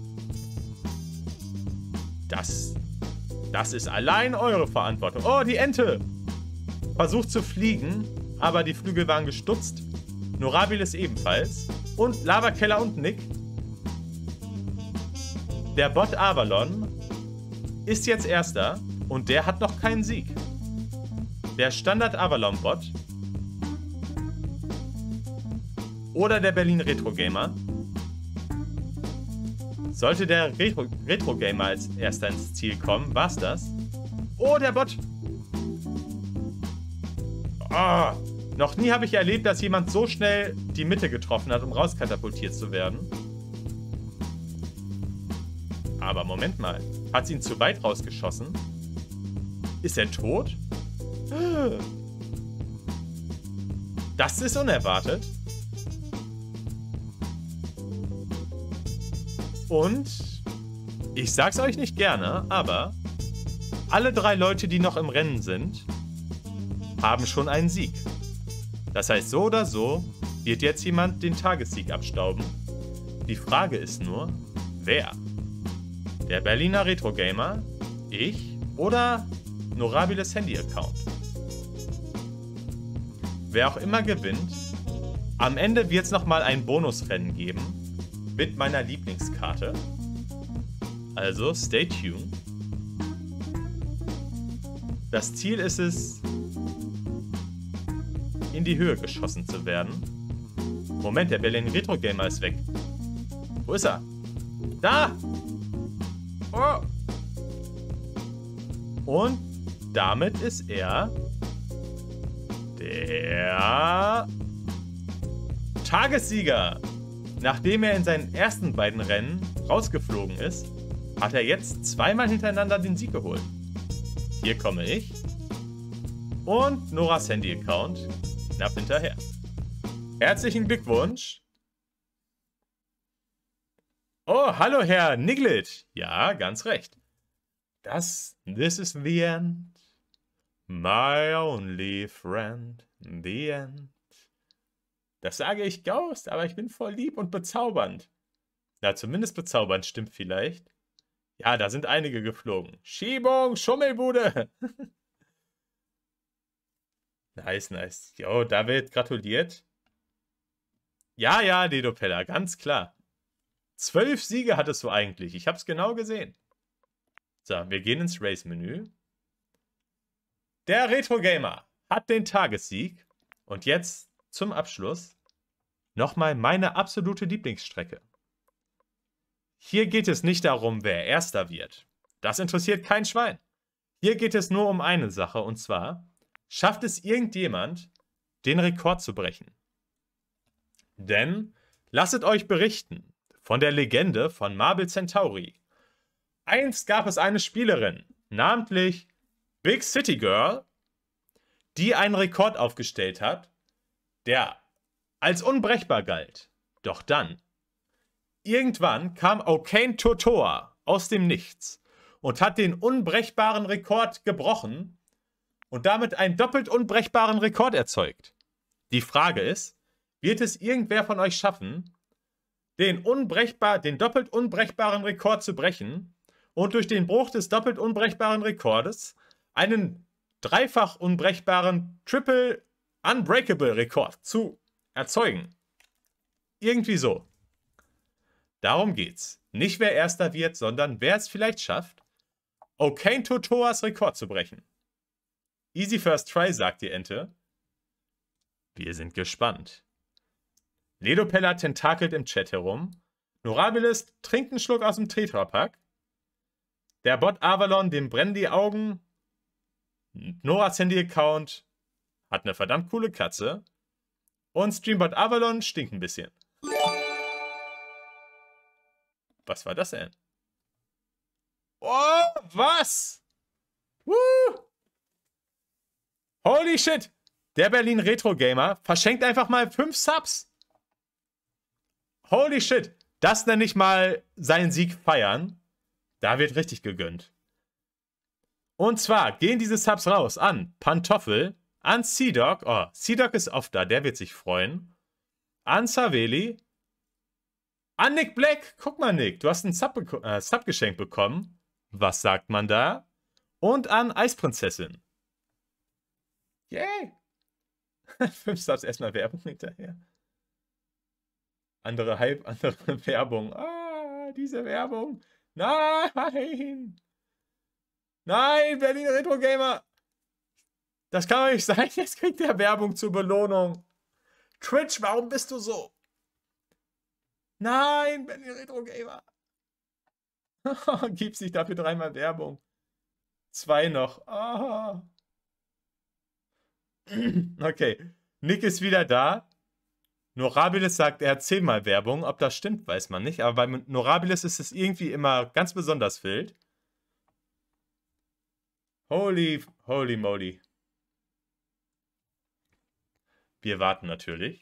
Das, das ist allein eure Verantwortung. Oh, die Ente! Versucht zu fliegen, aber die Flügel waren gestutzt. Norabilis ebenfalls. Und Lava Keller und Nick. Der Bot Avalon ist jetzt Erster und der hat noch keinen Sieg. Der Standard Avalon Bot oder der Berlin Retro Gamer. Sollte der Retro, Retro Gamer als Erster ins Ziel kommen, war's das. Oh, der Bot. Oh, noch nie habe ich erlebt, dass jemand so schnell die Mitte getroffen hat, um rauskatapultiert zu werden. Aber Moment mal. Hat sie ihn zu weit rausgeschossen? Ist er tot? Das ist unerwartet. Und ich sag's euch nicht gerne, aber alle drei Leute, die noch im Rennen sind, haben schon einen Sieg. Das heißt, so oder so wird jetzt jemand den Tagessieg abstauben. Die Frage ist nur, wer? Der Berliner Retro Gamer, ich oder Norabilis Handy-Account. Wer auch immer gewinnt, am Ende wird es nochmal ein Bonusrennen geben mit meiner Lieblingskarte. Also stay tuned. Das Ziel ist es, in die Höhe geschossen zu werden. Moment, der Berlin Retro Gamer ist weg. Wo ist er? Da! Oh. Und damit ist er der Tagessieger. Nachdem er in seinen ersten beiden Rennen rausgeflogen ist, hat er jetzt zweimal hintereinander den Sieg geholt. Hier komme ich. Und Noras Handy-Account knapp hinterher. Herzlichen Glückwunsch. Oh, hallo Herr Niglet. Ja, ganz recht. Das, this is the end. My only friend. The end. Das sage ich Ghost, aber ich bin voll lieb und bezaubernd. Na, zumindest bezaubernd stimmt vielleicht. Ja, da sind einige geflogen. Schiebung, Schummelbude. Nice, nice. Jo, da wird gratuliert. Ja, ja, Dedopella, ganz klar. Zwölf Siege hattest du eigentlich. Ich hab's genau gesehen. So, wir gehen ins Race-Menü. Der Retro Gamer hat den Tagessieg. Und jetzt zum Abschluss nochmal meine absolute Lieblingsstrecke. Hier geht es nicht darum, wer Erster wird. Das interessiert kein Schwein. Hier geht es nur um eine Sache, und zwar, schafft es irgendjemand, den Rekord zu brechen? Denn, lasset euch berichten, von der Legende von Marble Centauri. Einst gab es eine Spielerin, namentlich Big City Girl, die einen Rekord aufgestellt hat, der als unbrechbar galt. Doch dann, irgendwann kam Okane Totoa aus dem Nichts und hat den unbrechbaren Rekord gebrochen und damit einen doppelt unbrechbaren Rekord erzeugt. Die Frage ist, wird es irgendwer von euch schaffen, den, unbrechbar, den doppelt unbrechbaren Rekord zu brechen und durch den Bruch des doppelt unbrechbaren Rekordes einen dreifach unbrechbaren Triple Unbreakable Rekord zu erzeugen? Irgendwie so. Darum geht's. Nicht wer Erster wird, sondern wer es vielleicht schafft, Okane Totoas Rekord zu brechen. Easy first try, sagt die Ente. Wir sind gespannt. Ledopella tentakelt im Chat herum. Norabilis trinkt einen Schluck aus dem Tetrapack. Der Bot Avalon, dem brennen die Augen. Noras Handy-Account hat eine verdammt coole Katze. Und Streambot Avalon stinkt ein bisschen. Was war das denn? Oh, was? Woo! Holy shit! Der Berlin Retro Gamer verschenkt einfach mal fünf Subs. Holy shit! Das nenne ich mal seinen Sieg feiern. Da wird richtig gegönnt. Und zwar gehen diese Subs raus an Pantoffel, an Sea-Dog. Oh, Sea-Dog ist oft da, der wird sich freuen. An Saveli. An Nick Black. Guck mal, Nick, du hast einen Sub, äh, Sub geschenkt bekommen. Was sagt man da? Und an Eisprinzessin. Yay! Fünf Subs, erstmal Werbung hinterher. Andere Hype, andere Werbung. Ah, diese Werbung. Nein! Nein, Berlin Retro Gamer! Das kann doch nicht sein. Jetzt kriegt der Werbung zur Belohnung. Twitch, warum bist du so? Nein, Berlin Retro Gamer. Gib sich dafür dreimal Werbung. Zwei noch. Oh. Okay. Nick ist wieder da. Norabilis sagt, er hat zehnmal Werbung. Ob das stimmt, weiß man nicht. Aber bei Norabilis ist es irgendwie immer ganz besonders wild. Holy, holy moly. Wir warten natürlich.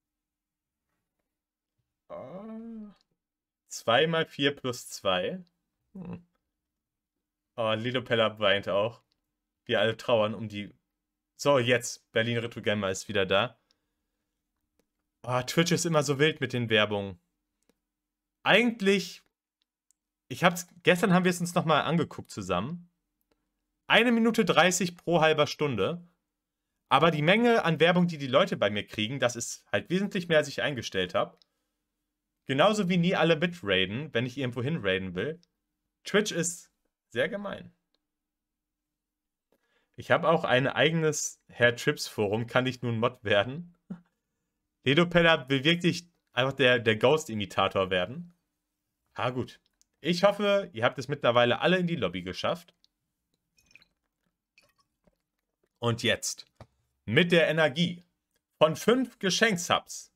Oh. zwei mal vier plus zwei. Hm. Oh, Lilopella weint auch. Wir alle trauern um die... So, jetzt. Berlin Retro Gamer ist wieder da. Oh, Twitch ist immer so wild mit den Werbungen. Eigentlich... Ich hab's... Gestern haben wir es uns nochmal angeguckt zusammen. Eine Minute dreißig pro halber Stunde. Aber die Menge an Werbung, die die Leute bei mir kriegen, das ist halt wesentlich mehr, als ich eingestellt habe. Genauso wie nie alle mitraiden, wenn ich irgendwo hinraiden will. Twitch ist sehr gemein. Ich habe auch ein eigenes Herr Trips Forum, kann ich nun Mod werden. Ledopella will wirklich einfach der, der Ghost-Imitator werden. Ah gut. Ich hoffe, ihr habt es mittlerweile alle in die Lobby geschafft. Und jetzt, mit der Energie von fünf Geschenksubs.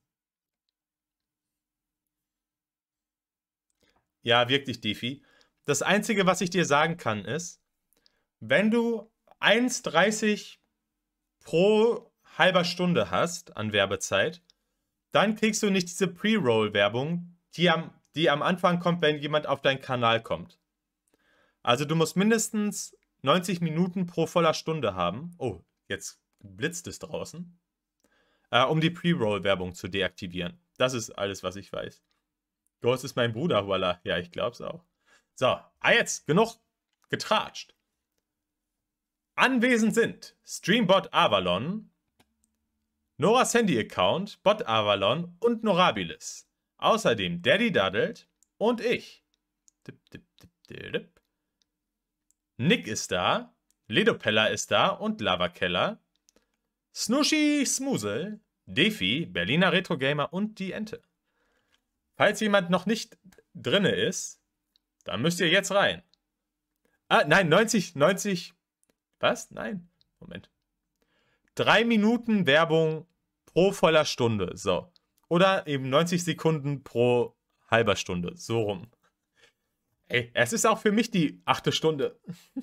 Ja, wirklich, Defi. Das Einzige, was ich dir sagen kann, ist, wenn du eins dreißig pro halber Stunde hast an Werbezeit, dann kriegst du nicht diese Pre-Roll-Werbung, die am, die am Anfang kommt, wenn jemand auf deinen Kanal kommt. Also du musst mindestens neunzig Minuten pro voller Stunde haben. Oh, jetzt blitzt es draußen. Äh, um die Pre-Roll-Werbung zu deaktivieren. Das ist alles, was ich weiß. Ghost ist mein Bruder, voila. Ja, ich glaub's auch. So, ah jetzt, genug getratscht. Anwesend sind Streambot Avalon, Noras Handy-Account, Bot Avalon und Norabilis. Außerdem Daddy Daddelt und ich. Dip, dip, dip, dip, dip. Nick ist da, Ledopella ist da und Lava Keller, Snushy Smusel, Defi, Berliner Retro Gamer und die Ente. Falls jemand noch nicht drinne ist, dann müsst ihr jetzt rein. Ah, nein, neunzig, neunzig, was? Nein, Moment. Drei Minuten Werbung pro voller Stunde, so. Oder eben neunzig Sekunden pro halber Stunde. So rum. Ey, es ist auch für mich die achte Stunde.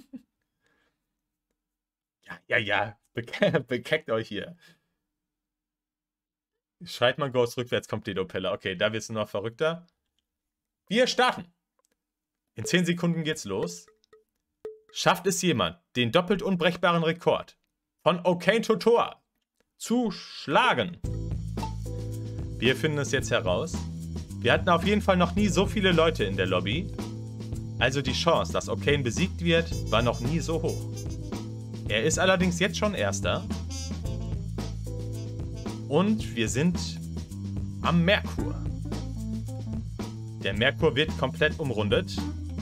ja, ja, ja. Beke bekeckt euch hier. Schreit man Ghost rückwärts, kommt die Dopelle. Okay, da wirst du noch verrückter. Wir starten. In zehn Sekunden geht's los. Schafft es jemand, den doppelt unbrechbaren Rekord von Okane Totoa zu schlagen? Wir finden es jetzt heraus. Wir hatten auf jeden Fall noch nie so viele Leute in der Lobby. Also die Chance, dass Okane besiegt wird, war noch nie so hoch. Er ist allerdings jetzt schon Erster. Und wir sind am Merkur. Der Merkur wird komplett umrundet.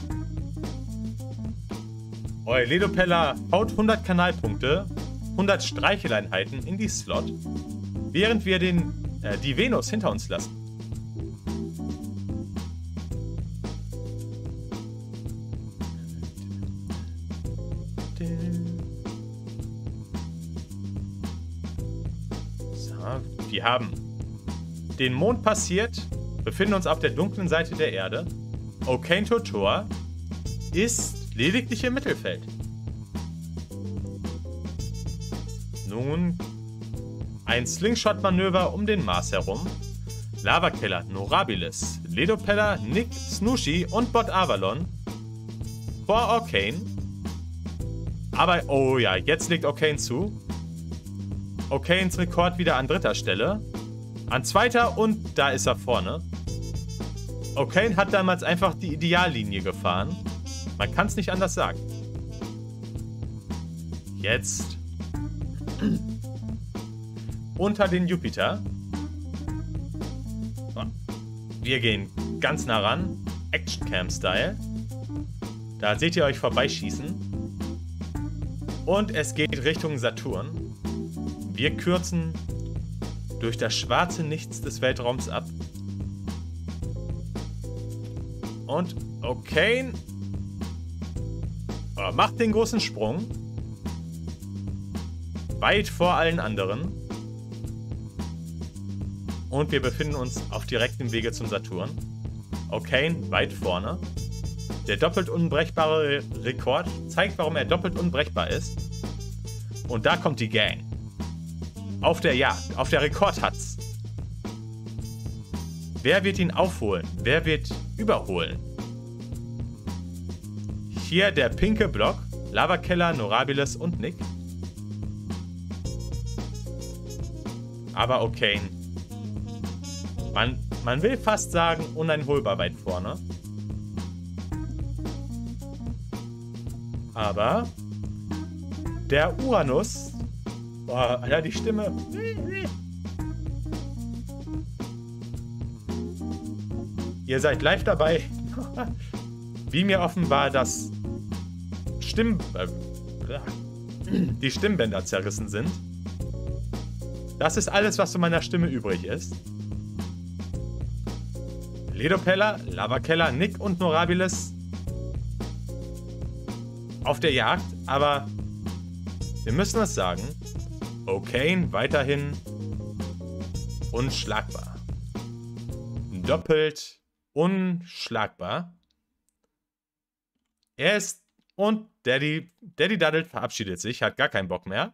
Euer Ledopella haut hundert Kanalpunkte, hundert Streicheleinheiten in die Slot, während wir den, äh, die Venus hinter uns lassen. So, wir haben den Mond passiert, befinden uns auf der dunklen Seite der Erde. Okane Totoa ist lediglich im Mittelfeld. Nun ein Slingshot-Manöver um den Mars herum. Lavakeller, Norabilis, Ledopella, Nick, Snooshi und Bot Avalon vor Okane. Aber, oh ja, jetzt legt Okane zu. Okanes Rekord wieder an dritter Stelle. An zweiter und da ist er vorne. Okane hat damals einfach die Ideallinie gefahren. Man kann es nicht anders sagen. Jetzt unter den Jupiter. So. Wir gehen ganz nah ran. Action-Cam-Style. Da seht ihr euch vorbeischießen. Und es geht Richtung Saturn. Wir kürzen durch das schwarze Nichts des Weltraums ab. Und Okane oh, macht den großen Sprung. Weit vor allen anderen. Und wir befinden uns auf direktem Wege zum Saturn. Okane weit vorne. Der doppelt unbrechbare Rekord zeigt, warum er doppelt unbrechbar ist. Und da kommt die Gang. Auf der Jagd, auf der Rekordhatz. Wer wird ihn aufholen? Wer wird überholen? Hier der pinke Block. Lavakeller, Norabilis und Nick. Aber Okane. Man, man will fast sagen, uneinholbar weit vorne. Aber der Uranus. Oh, ja, die Stimme. Ihr seid live dabei, wie mir offenbar das Stimm... Äh, die Stimmbänder zerrissen sind. Das ist alles, was von meiner Stimme übrig ist. Ledopella, Lavakeller, Nick und Norabilis auf der Jagd, aber wir müssen es sagen, Okane weiterhin unschlagbar. Doppelt unschlagbar. Er ist und Daddy, Daddy Daddle verabschiedet sich, hat gar keinen Bock mehr.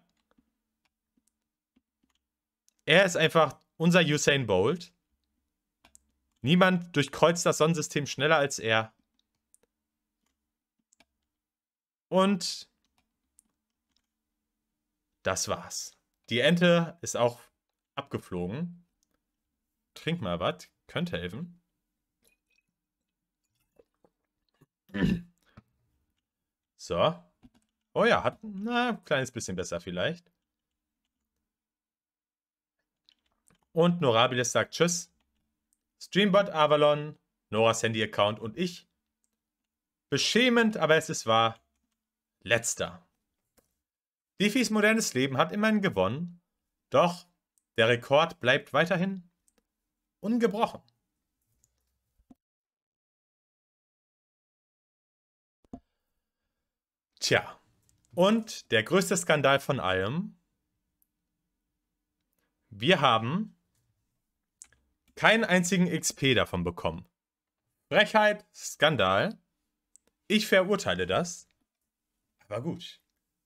Er ist einfach unser Usain Bolt. Niemand durchkreuzt das Sonnensystem schneller als er. Und das war's. Die Ente ist auch abgeflogen. Trink mal was. Könnte helfen. So. Oh ja, hat na, ein kleines bisschen besser vielleicht. Und Norabilis sagt Tschüss. Streambot, Avalon, Noras Handy-Account und ich. Beschämend, aber es ist wahr. Letzter. Diffys modernes Leben hat immerhin gewonnen, doch der Rekord bleibt weiterhin ungebrochen. Tja, und der größte Skandal von allem. Wir haben keinen einzigen X P davon bekommen. Frechheit, Skandal. Ich verurteile das. Aber gut.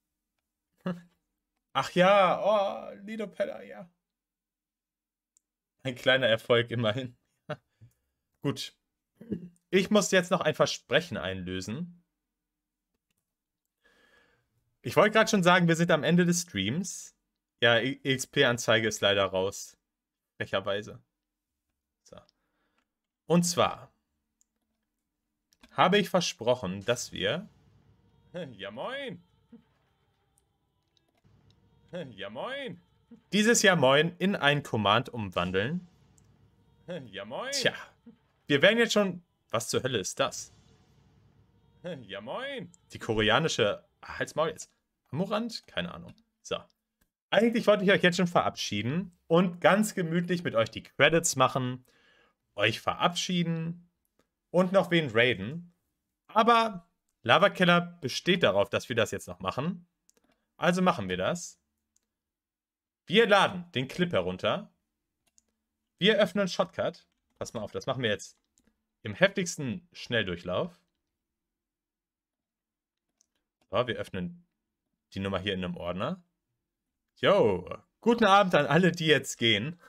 Ach ja, oh, Lido Pella, ja. Ein kleiner Erfolg immerhin. Gut. Ich muss jetzt noch ein Versprechen einlösen. Ich wollte gerade schon sagen, wir sind am Ende des Streams. Ja, E X P-Anzeige ist leider raus. Frecherweise. So. Und zwar habe ich versprochen, dass wir... Ja moin! Ja moin! Dieses Ja moin in ein Command umwandeln. Ja moin! Tja, wir werden jetzt schon... Was zur Hölle ist das? Ja moin! Die koreanische... Halt's Maul jetzt. Amorant? Keine Ahnung. So. Eigentlich wollte ich euch jetzt schon verabschieden und ganz gemütlich mit euch die Credits machen, euch verabschieden und noch wen raiden. Aber Lava Keller besteht darauf, dass wir das jetzt noch machen. Also machen wir das. Wir laden den Clip herunter. Wir öffnen Shotcut. Pass mal auf, das machen wir jetzt im heftigsten Schnelldurchlauf. So, wir öffnen die Nummer hier in einem Ordner. Yo, guten Abend an alle, die jetzt gehen.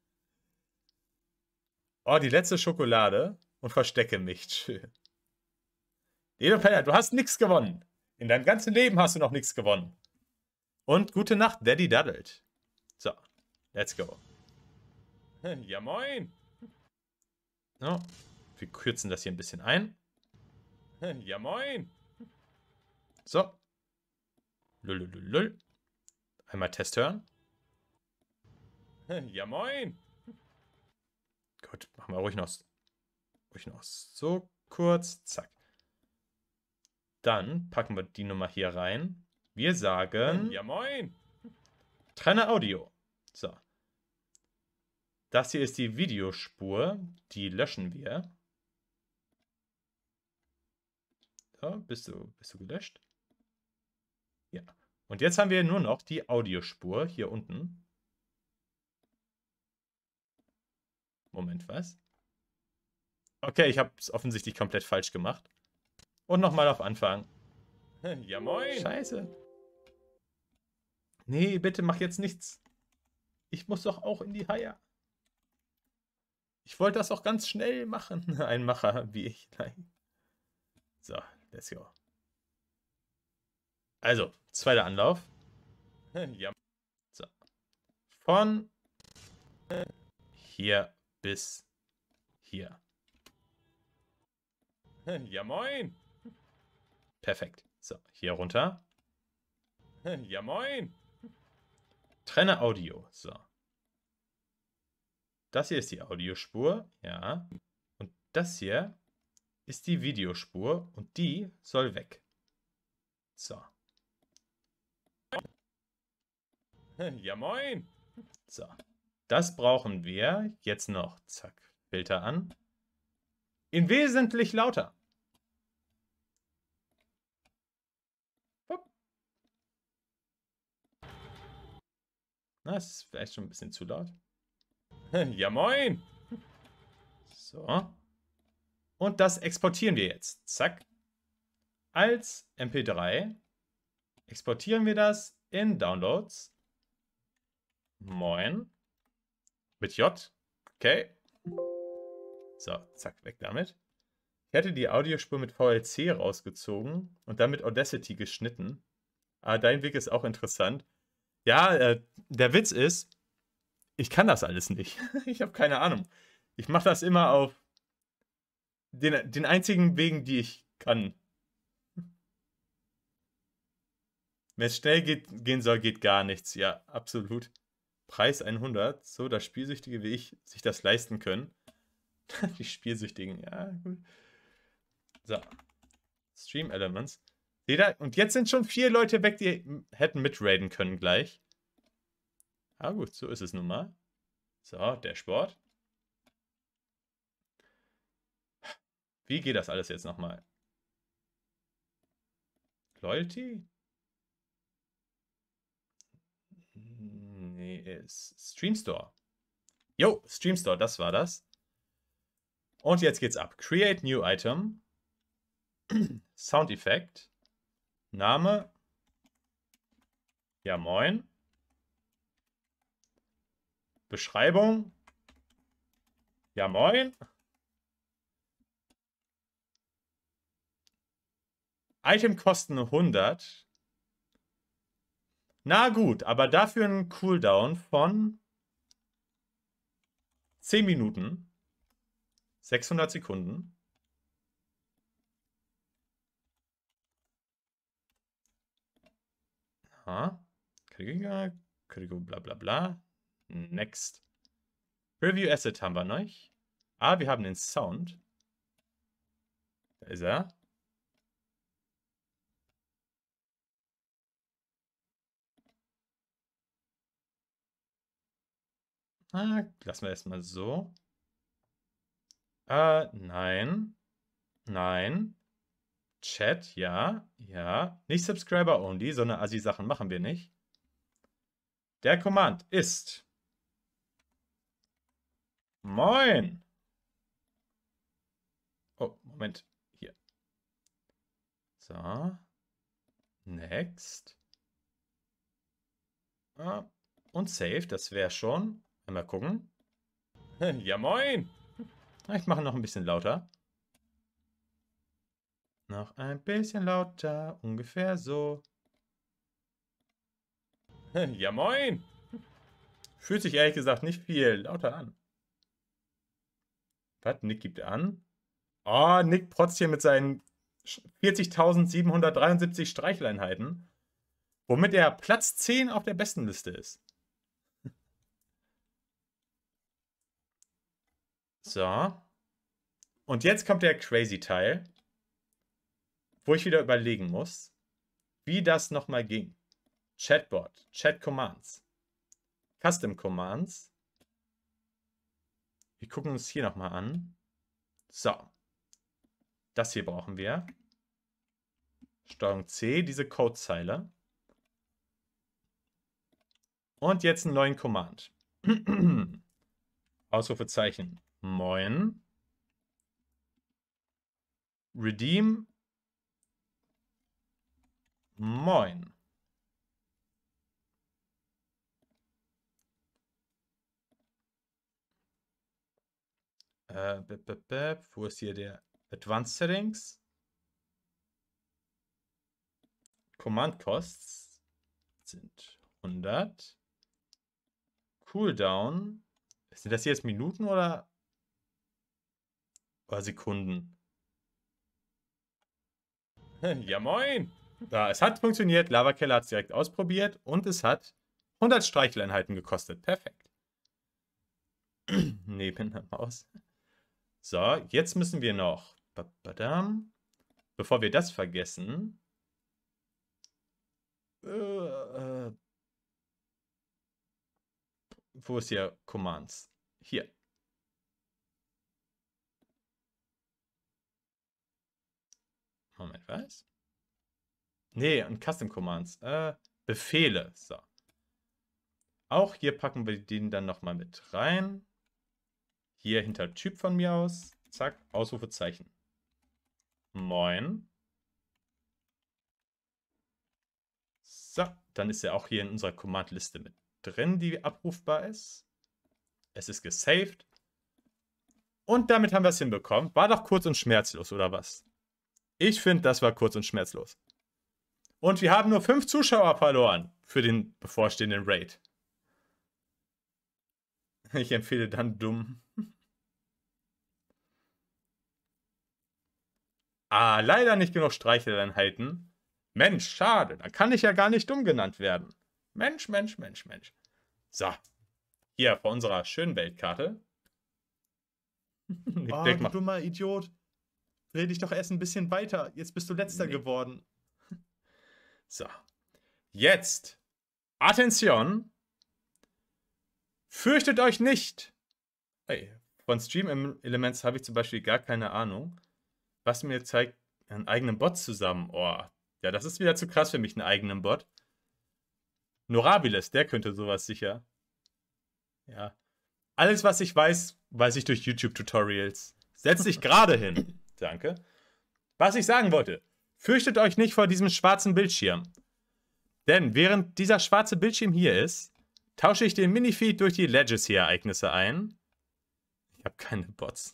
Oh, die letzte Schokolade und verstecke mich. Schön. Lido Pella, du hast nichts gewonnen. In deinem ganzen Leben hast du noch nichts gewonnen. Und gute Nacht, Daddy Daddelt. So, let's go. Ja, moin. So, wir kürzen das hier ein bisschen ein. Ja, moin. So. Lulululul. Einmal Test hören. Ja, moin. Gut, machen wir ruhig noch, ruhig noch so kurz. Zack. Dann packen wir die Nummer hier rein. Wir sagen... Ja, moin. Trenne Audio. So. Das hier ist die Videospur. Die löschen wir. So, bist du, bist du gelöscht? Ja. Und jetzt haben wir nur noch die Audiospur hier unten. Moment, was? Okay, ich habe es offensichtlich komplett falsch gemacht. Und nochmal auf Anfang. Ja, moin. Scheiße. Nee, bitte mach jetzt nichts. Ich muss doch auch in die Haie. Ich wollte das auch ganz schnell machen. Ein Macher wie ich. Nein. So, let's go. Also, zweiter Anlauf. Ja. So. Von hier bis hier. Ja, moin. Perfekt. So, hier runter. Ja, moin. Trenne Audio. So. Das hier ist die Audiospur. Ja. Und das hier ist die Videospur. Und die soll weg. So. Ja, moin. So. Das brauchen wir jetzt noch. Zack. Filter an. In wesentlich lauter. Na, das ist vielleicht schon ein bisschen zu laut. Ja, moin. So. Und das exportieren wir jetzt. Zack. Als M P drei. Exportieren wir das in Downloads. Moin. Mit J. Okay. So, zack, weg damit. Ich hätte die Audiospur mit V L C rausgezogen und dann mit Audacity geschnitten. Aber dein Weg ist auch interessant. Ja, äh, der Witz ist, ich kann das alles nicht. Ich habe keine Ahnung. Ich mache das immer auf den, den einzigen Wegen, die ich kann. Wenn es schnell geht, gehen soll, geht gar nichts. Ja, absolut. Preis hundert. So, dass Spielsüchtige wie ich sich das leisten können. Die Spielsüchtigen, ja, gut. So. Stream Elements. Seht ihr? Und jetzt sind schon vier Leute weg, die hätten mitraiden können gleich. Ah gut, so ist es nun mal. So, der Sport. Wie geht das alles jetzt nochmal? Loyalty? Nee, ist Stream Store. Jo, Stream Store, das war das. Und jetzt geht's ab. Create New Item. Soundeffekt. Name. Ja, moin. Beschreibung. Ja, moin. Item kosten hundert. Na gut, aber dafür ein Cooldown von zehn Minuten. sechshundert Sekunden. Ha. Krieger, Krieger, bla bla bla. Next. Preview Asset haben wir noch. Ah, wir haben den Sound. Da ist er. Ah, lassen wir erstmal so. Äh, nein. Nein. Chat, ja. Ja. Nicht Subscriber only, sondern Assi-Sachen machen wir nicht. Der Command ist Moin. Oh, Moment. Hier. So. Next. Ah, und Save, das wäre schon. Mal gucken. Ja, moin. Ich mache noch ein bisschen lauter. Noch ein bisschen lauter, ungefähr so. Ja, moin. Fühlt sich ehrlich gesagt nicht viel lauter an. Was? Nick gibt an. Oh, Nick protzt hier mit seinen vierzigtausendsiebenhundertdreiundsiebzig Streicheleinheiten. Womit er Platz zehn auf der besten Liste ist. So. Und jetzt kommt der crazy Teil, wo ich wieder überlegen muss, wie das nochmal ging. Chatbot, Chat Commands, Custom Commands. Wir gucken uns hier nochmal an. So. Das hier brauchen wir. Steuerung C, diese Codezeile. Und jetzt einen neuen Command. Ausrufezeichen. Moin. Redeem. Moin. Äh, bip, bip, bip. Wo ist hier der Advanced Settings? Command Costs sind hundert. Cooldown. Sind das hier jetzt Minuten oder, oder Sekunden? Ja, moin. Ja, es hat funktioniert. Lavakeller hat es direkt ausprobiert und es hat hundert Streicheleinheiten gekostet. Perfekt. Neben der Maus. So, jetzt müssen wir noch, bevor wir das vergessen, äh, äh, wo ist hier Commands? Hier. Moment, was? Nee, und Custom Commands. Äh, Befehle. So. Auch hier packen wir den dann nochmal mit rein. Hier hinter Typ von mir aus. Zack, Ausrufezeichen. Moin. So, dann ist er auch hier in unserer Command-Liste mit drin, die abrufbar ist. Es ist gesaved. Und damit haben wir es hinbekommen. War doch kurz und schmerzlos, oder was? Ich finde, das war kurz und schmerzlos. Und wir haben nur fünf Zuschauer verloren für den bevorstehenden Raid. Ich empfehle dann dumm. Ah, leider nicht genug Streicheleinheiten. Mensch, schade. Da kann ich ja gar nicht dumm genannt werden. Mensch, Mensch, Mensch, Mensch. So. Hier vor unserer schönen Weltkarte. Oh, du dummer Idiot. Dreh dich doch erst ein bisschen weiter. Jetzt bist du letzter nee. geworden. So. Jetzt. Attention. Fürchtet euch nicht. Hey, von Stream Elements habe ich zum Beispiel gar keine Ahnung. Was mir zeigt, einen eigenen Bot zusammen. Oh, ja, das ist wieder zu krass für mich, einen eigenen Bot. Norabilis, der könnte sowas sicher. Ja. Alles, was ich weiß, weiß ich durch YouTube-Tutorials. Setz dich gerade hin. Danke. Was ich sagen wollte. Fürchtet euch nicht vor diesem schwarzen Bildschirm. Denn während dieser schwarze Bildschirm hier ist, tausche ich den Minifeed durch die Legacy-Ereignisse ein. Ich habe keine Bots.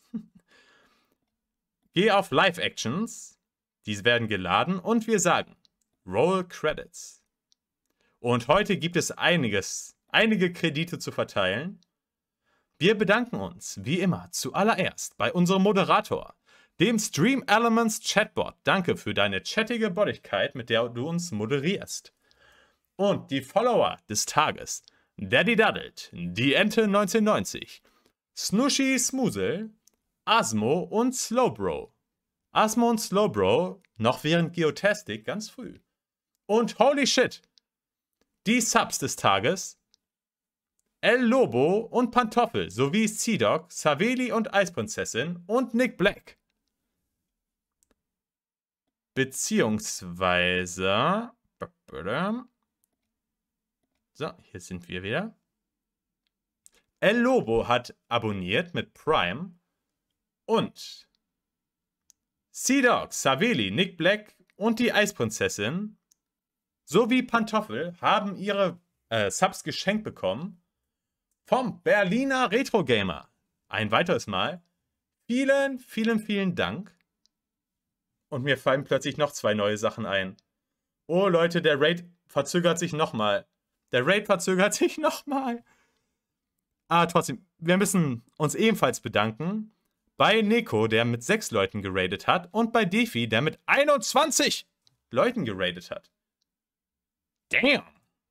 Gehe auf Live-Actions. Diese werden geladen und wir sagen Roll Credits. Und heute gibt es einiges, einige Kredite zu verteilen. Wir bedanken uns, wie immer, zuallererst bei unserem Moderator, dem Stream Elements Chatbot. Danke für deine chattige Bottigkeit, mit der du uns moderierst. Und die Follower des Tages: Daddy Daddelt, die Ente neunzehnhundertneunzig, Snushy Smusel, Asmo und Slowbro. Asmo und Slowbro noch während Geotastic ganz früh. Und holy shit, die Subs des Tages: El Lobo und Pantoffel sowie Sea-Dog, Saveli und Eisprinzessin und Nick Black. Beziehungsweise... So, hier sind wir wieder. El Lobo hat abonniert mit Prime und Sea-Dog, Saveli, Nick Black und die Eisprinzessin sowie Pantoffel haben ihre äh, Subs geschenkt bekommen vom Berliner Retro Gamer. Ein weiteres Mal. Vielen, vielen, vielen Dank. Und mir fallen plötzlich noch zwei neue Sachen ein. Oh Leute, der Raid verzögert sich nochmal. Der Raid verzögert sich nochmal. Ah, trotzdem, wir müssen uns ebenfalls bedanken bei Neko, der mit sechs Leuten geradet hat, und bei Defi, der mit einundzwanzig Leuten geradet hat. Damn.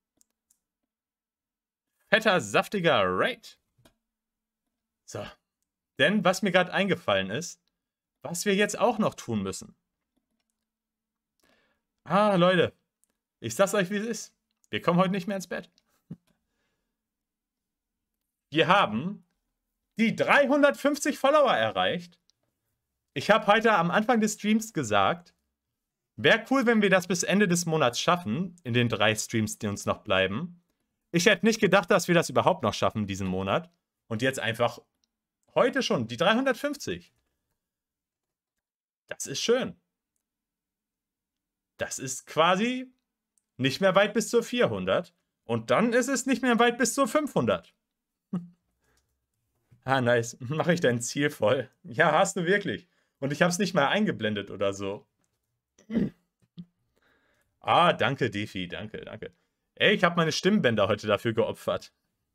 Fetter, saftiger Raid. So. Denn was mir gerade eingefallen ist, was wir jetzt auch noch tun müssen. Ah, Leute. Ich sag's euch, wie es ist. Wir kommen heute nicht mehr ins Bett. Wir haben die dreihundertfünfzig Follower erreicht. Ich habe heute am Anfang des Streams gesagt, wäre cool, wenn wir das bis Ende des Monats schaffen, in den drei Streams, die uns noch bleiben. Ich hätte nicht gedacht, dass wir das überhaupt noch schaffen diesen Monat. Und jetzt einfach heute schon die dreihundertfünfzig. Das ist schön. Das ist quasi nicht mehr weit bis zur vierhundert. Und dann ist es nicht mehr weit bis zur fünfhundert. Ah, nice. Mache ich dein Ziel voll? Ja, hast du wirklich. Und ich habe es nicht mal eingeblendet oder so. Ah, danke, Defi. Danke, danke. Ey, ich habe meine Stimmbänder heute dafür geopfert.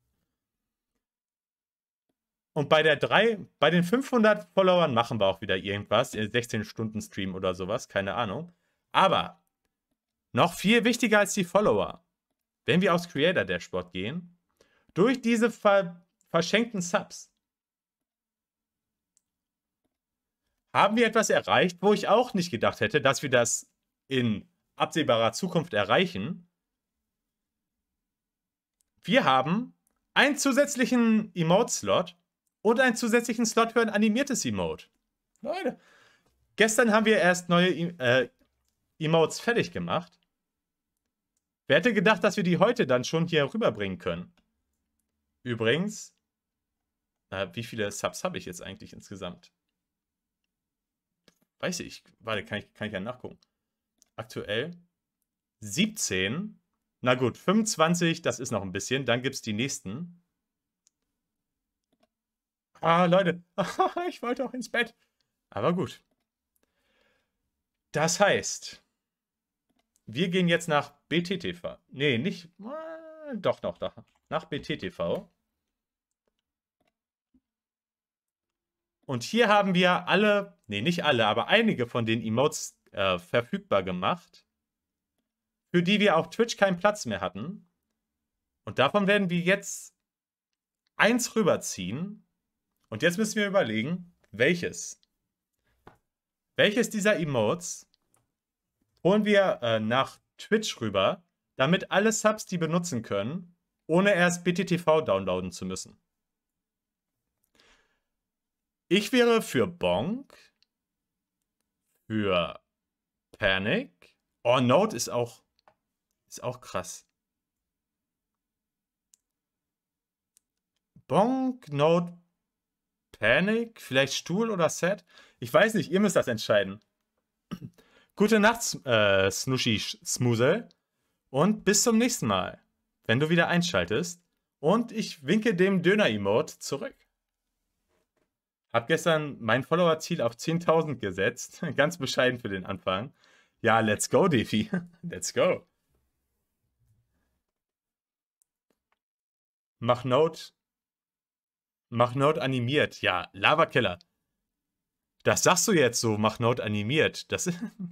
Und bei der drei, bei den fünfhundert Followern machen wir auch wieder irgendwas. sechzehn Stunden Stream oder sowas, keine Ahnung. Aber noch viel wichtiger als die Follower, wenn wir aufs Creator Dashboard gehen, durch diese ver verschenkten Subs haben wir etwas erreicht, wo ich auch nicht gedacht hätte, dass wir das in absehbarer Zukunft erreichen. Wir haben einen zusätzlichen Emote-Slot und einen zusätzlichen Slot für ein animiertes Emote. Leute, gestern haben wir erst neue äh, Emotes fertig gemacht. Wer hätte gedacht, dass wir die heute dann schon hier rüberbringen können? Übrigens, äh, wie viele Subs habe ich jetzt eigentlich insgesamt? Weiß ich. Warte, kann ich, kann ich ja nachgucken. Aktuell siebzehn. Na gut, fünfundzwanzig, das ist noch ein bisschen. Dann gibt es die nächsten. Ah, Leute. Ich wollte auch ins Bett. Aber gut. Das heißt, wir gehen jetzt nach B T T V. Nee, nicht. Äh, doch, doch, doch. Nach B T T V. Und hier haben wir alle, nee, nicht alle, aber einige von den Emotes äh, verfügbar gemacht, für die wir auf Twitch keinen Platz mehr hatten. Und davon werden wir jetzt eins rüberziehen. Und jetzt müssen wir überlegen, welches. Welches dieser Emotes holen wir äh, nach Twitch rüber, damit alle Subs die benutzen können, ohne erst B T T V downloaden zu müssen. Ich wäre für Bonk, für Panic. Oh, Note ist auch, ist auch krass. Bonk, Note, Panic? Vielleicht Stuhl oder Set? Ich weiß nicht, ihr müsst das entscheiden. Gute Nacht, äh, Snushy Smoozle. Und bis zum nächsten Mal, wenn du wieder einschaltest. Und ich winke dem Döner-Emote zurück. Hab gestern mein Follower-Ziel auf zehntausend gesetzt. Ganz bescheiden für den Anfang. Ja, let's go, Defi. Let's go. Mach Note. Mach Note animiert. Ja, Lava Killer. Das sagst du jetzt so, mach Note animiert. Das.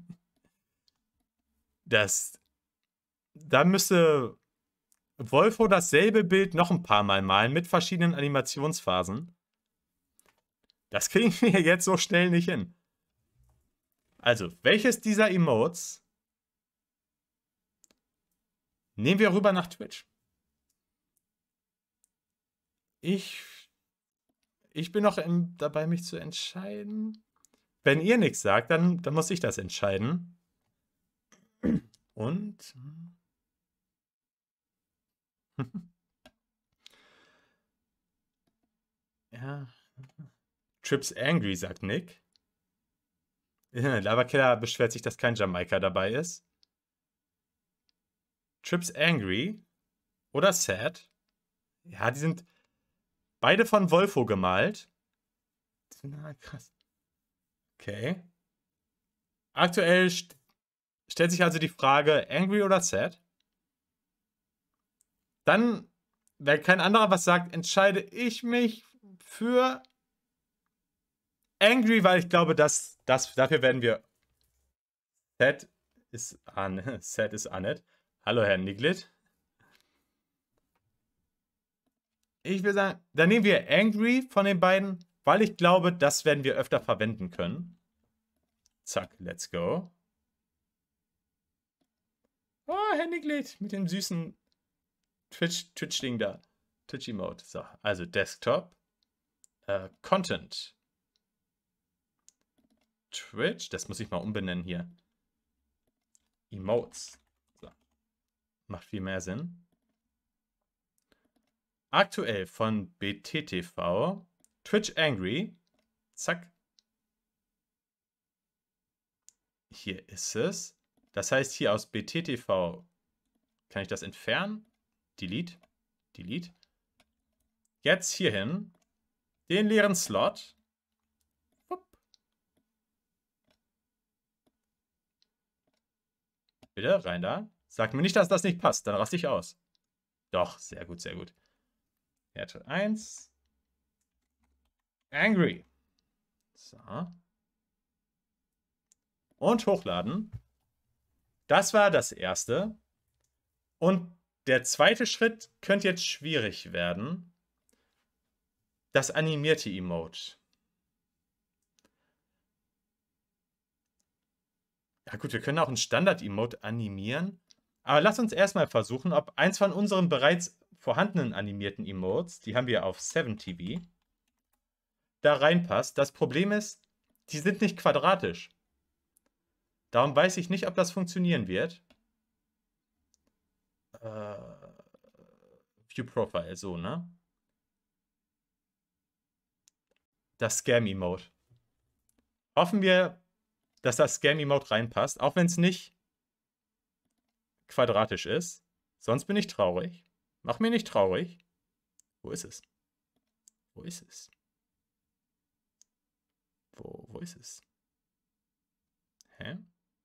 Das. Da müsste Wolfo dasselbe Bild noch ein paar Mal malen mit verschiedenen Animationsphasen. Das kriegen wir jetzt so schnell nicht hin. Also, welches dieser Emotes nehmen wir rüber nach Twitch? Ich, ich bin noch im, dabei, mich zu entscheiden. Wenn ihr nichts sagt, dann, dann muss ich das entscheiden. Und... ja... Trips Angry, sagt Nick. Lava Killer beschwert sich, dass kein Jamaika dabei ist. Trips Angry oder Sad. Ja, die sind beide von Wolfo gemalt. Na, krass. Okay. Aktuell st stellt sich also die Frage, Angry oder Sad? Dann, wenn kein anderer was sagt, entscheide ich mich für Angry, weil ich glaube, dass das dafür werden wir. Sad ist an. Sad ist Annette. Hallo, Herr Niglet. Ich will sagen, dann nehmen wir Angry von den beiden, weil ich glaube, das werden wir öfter verwenden können. Zack, let's go. Oh, Herr Niglet mit dem süßen Twitch, Twitch-Ding da. Twitch-Emote. So, also Desktop. Äh, Content. Twitch, das muss ich mal umbenennen hier. Emotes. So. Macht viel mehr Sinn. Aktuell von B T T V. Twitch Angry. Zack. Hier ist es. Das heißt, hier aus B T T V kann ich das entfernen. Delete. Delete. Jetzt hierhin. Den leeren Slot. Bitte, rein da. Sag mir nicht, dass das nicht passt, dann raste ich aus. Doch, sehr gut, sehr gut. Werte eins. Angry. So. Und hochladen. Das war das erste. Und der zweite Schritt könnte jetzt schwierig werden. Das animierte Emote. Ja gut, wir können auch ein Standard-Emote animieren. Aber lass uns erstmal versuchen, ob eins von unseren bereits vorhandenen animierten Emotes, die haben wir auf seven T V, da reinpasst. Das Problem ist, die sind nicht quadratisch. Darum weiß ich nicht, ob das funktionieren wird. Äh, View Profile, so, ne? Das Scam-Emote. Hoffen wir, dass das Scam-Emote reinpasst, auch wenn es nicht quadratisch ist. Sonst bin ich traurig. Mach mir nicht traurig. Wo ist es? Wo ist es? Wo, wo ist es? Hä?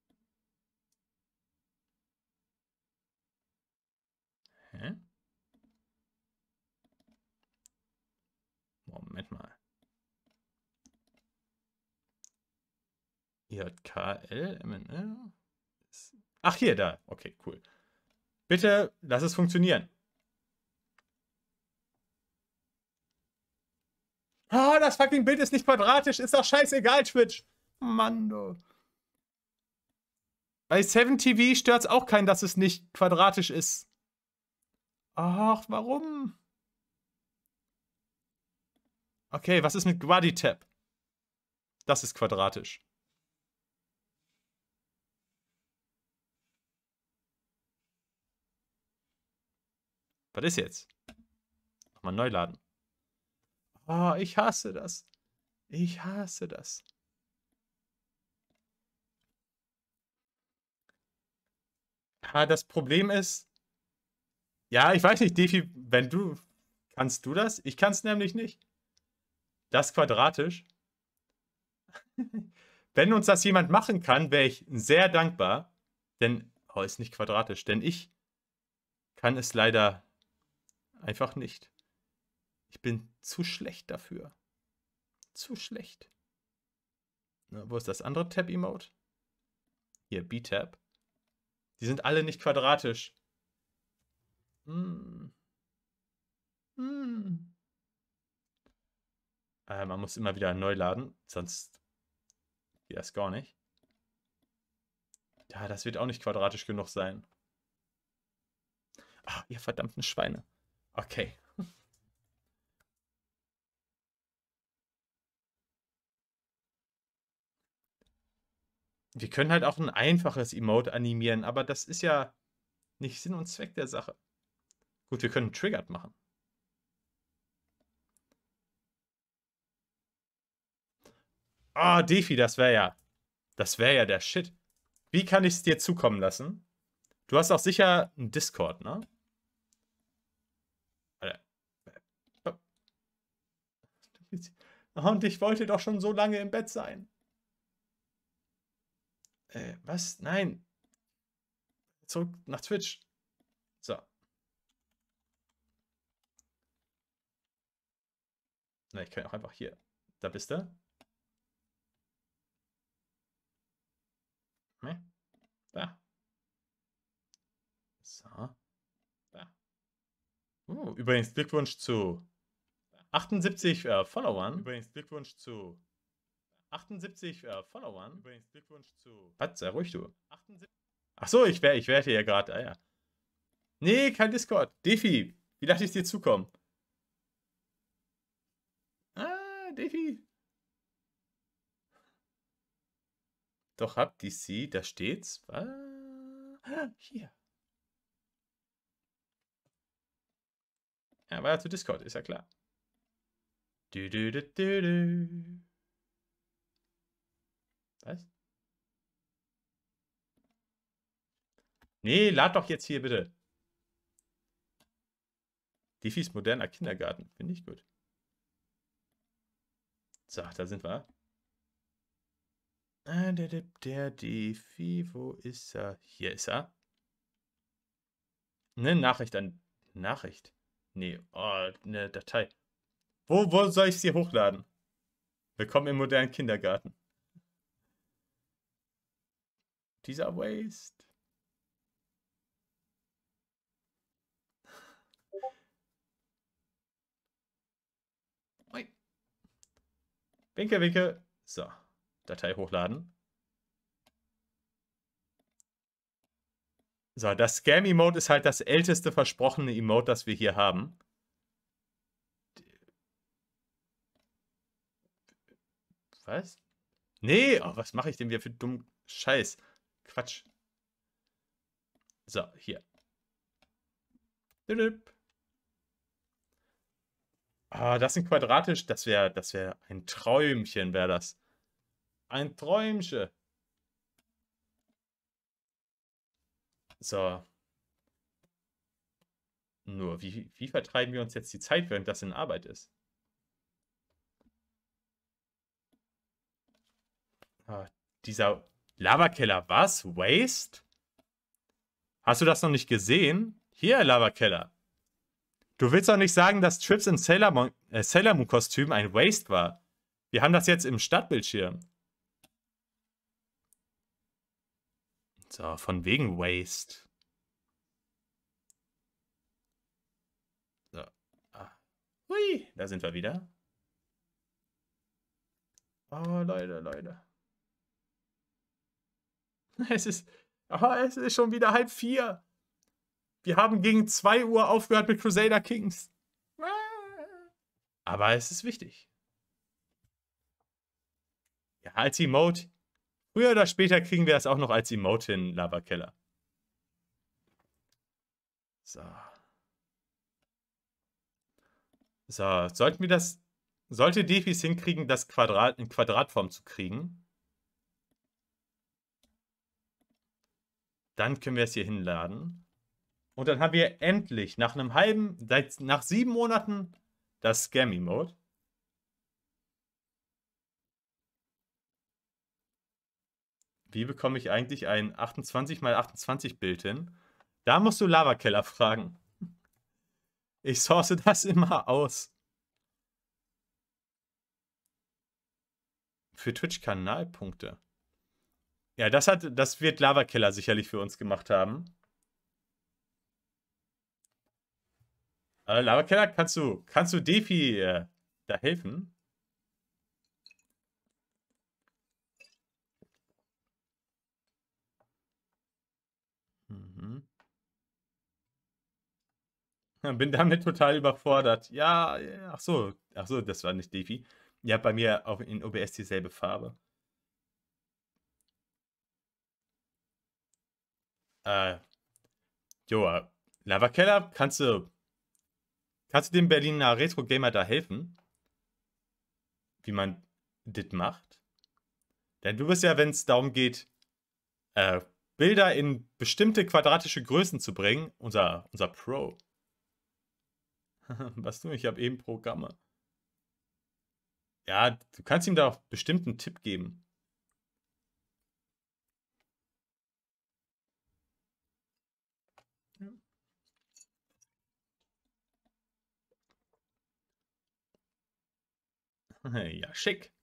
Hä? Moment mal. J K L, M N L? Ach, hier, da. Okay, cool. Bitte lass es funktionieren. Ah, oh, das fucking Bild ist nicht quadratisch. Ist doch scheißegal, Twitch. Mann, du. Bei seven T V stört es auch keinen, dass es nicht quadratisch ist. Ach, warum? Okay, was ist mit Guaditab? Das ist quadratisch. Was ist jetzt? Nochmal neu laden. Oh, ich hasse das. Ich hasse das. Ja, das Problem ist, ja, ich weiß nicht, Defi, wenn du, kannst du das? Ich kann es nämlich nicht. Das quadratisch. Wenn uns das jemand machen kann, wäre ich sehr dankbar. Denn, oh, ist nicht quadratisch, denn ich kann es leider einfach nicht. Ich bin zu schlecht dafür. Zu schlecht. Na, wo ist das andere Tab-Emote? Hier, B-Tab. Die sind alle nicht quadratisch. Hm. Hm. Äh, man muss immer wieder neu laden, sonst geht das gar nicht. Ja, das wird auch nicht quadratisch genug sein. Ah, ihr verdammten Schweine. Okay. Wir können halt auch ein einfaches Emote animieren, aber das ist ja nicht Sinn und Zweck der Sache. Gut, wir können Triggered machen. Ah, oh, Defi, das wäre ja. Das wäre ja der Shit. Wie kann ich es dir zukommen lassen? Du hast auch sicher einen Discord, ne? Und ich wollte doch schon so lange im Bett sein. Äh, was? Nein. Zurück nach Twitch. So. Na, ich kann auch einfach hier. Da bist du. Ne? Da. So. Da. Uh, übrigens Glückwunsch zu achtundsiebzig äh, Followern. Übrigens Glückwunsch zu achtundsiebzig äh, Followern. Übrigens Glückwunsch zu. Was? Sei ruhig, du. Achso, ich, wär, ich werde hier gerade. Ah ja. Nee, kein Discord. Defi, wie lasse ich es dir zukommen? Ah, Defi. Doch, hab D C, da steht's. Ah, hier. Ja, war ja zu Discord, ist ja klar. Du, du, du, du, du. Was? Nee, lad doch jetzt hier bitte. Defis moderner Kindergarten. Finde ich gut. So, da sind wir. Ah, der, der, der Defi, wo ist er? Hier ist er. Eine Nachricht an. Nachricht? Nee, oh, eine Datei. Wo, wo soll ich sie hochladen? Willkommen im modernen Kindergarten. Dieser Waste. Winke, winke. So, Datei hochladen. So, das Scam-Emote ist halt das älteste versprochene Emote, das wir hier haben. Was? Nee, oh, was mache ich denn wieder für dumm Scheiß? Quatsch. So, hier. Ah, das sind quadratisch. Das wäre das wär ein Träumchen, wäre das. Ein Träumchen. So. Nur, wie, wie vertreiben wir uns jetzt die Zeit, während das in Arbeit ist? Ah, dieser Lavakeller, was? Waste? Hast du das noch nicht gesehen? Hier, Lavakeller. Du willst doch nicht sagen, dass Trips im Sailor Moon, äh, Sailor Moon Kostüm ein Waste war. Wir haben das jetzt im Stadtbildschirm. So, von wegen Waste. So. Ah. Hui, da sind wir wieder. Oh, Leute, Leute. Es ist, oh, es ist schon wieder halb vier. Wir haben gegen zwei Uhr aufgehört mit Crusader Kings. Aber es ist wichtig. Ja, als Emote. Früher oder später kriegen wir das auch noch als Emote hin, Lavakeller. So. So, sollten wir das... sollte Defi es hinkriegen, das Quadrat in Quadratform zu kriegen, dann können wir es hier hinladen. Und dann haben wir endlich nach einem halben, seit nach sieben Monaten das Scam-Emote. Wie bekomme ich eigentlich ein achtundzwanzig mal achtundzwanzig Bild hin? Da musst du Lavakeller fragen. Ich source das immer aus. Für Twitch-Kanalpunkte. Ja, das hat, das wird Lavakeller sicherlich für uns gemacht haben. Äh, Lavakeller, kannst du, kannst du Defi äh, da helfen? Mhm. Bin damit total überfordert. Ja, ja, ach so, ach so, das war nicht Defi. Ja, bei mir auch in O B S dieselbe Farbe. Äh, Joa, Lavakeller, kannst du, kannst du dem Berliner Retro-Gamer da helfen? Wie man das macht? Denn du bist ja, wenn es darum geht, äh, Bilder in bestimmte quadratische Größen zu bringen, unser, unser Pro. Was du? Ich habe eben Programme. Ja, du kannst ihm da auch bestimmt einen Tipp geben. Ja, schick.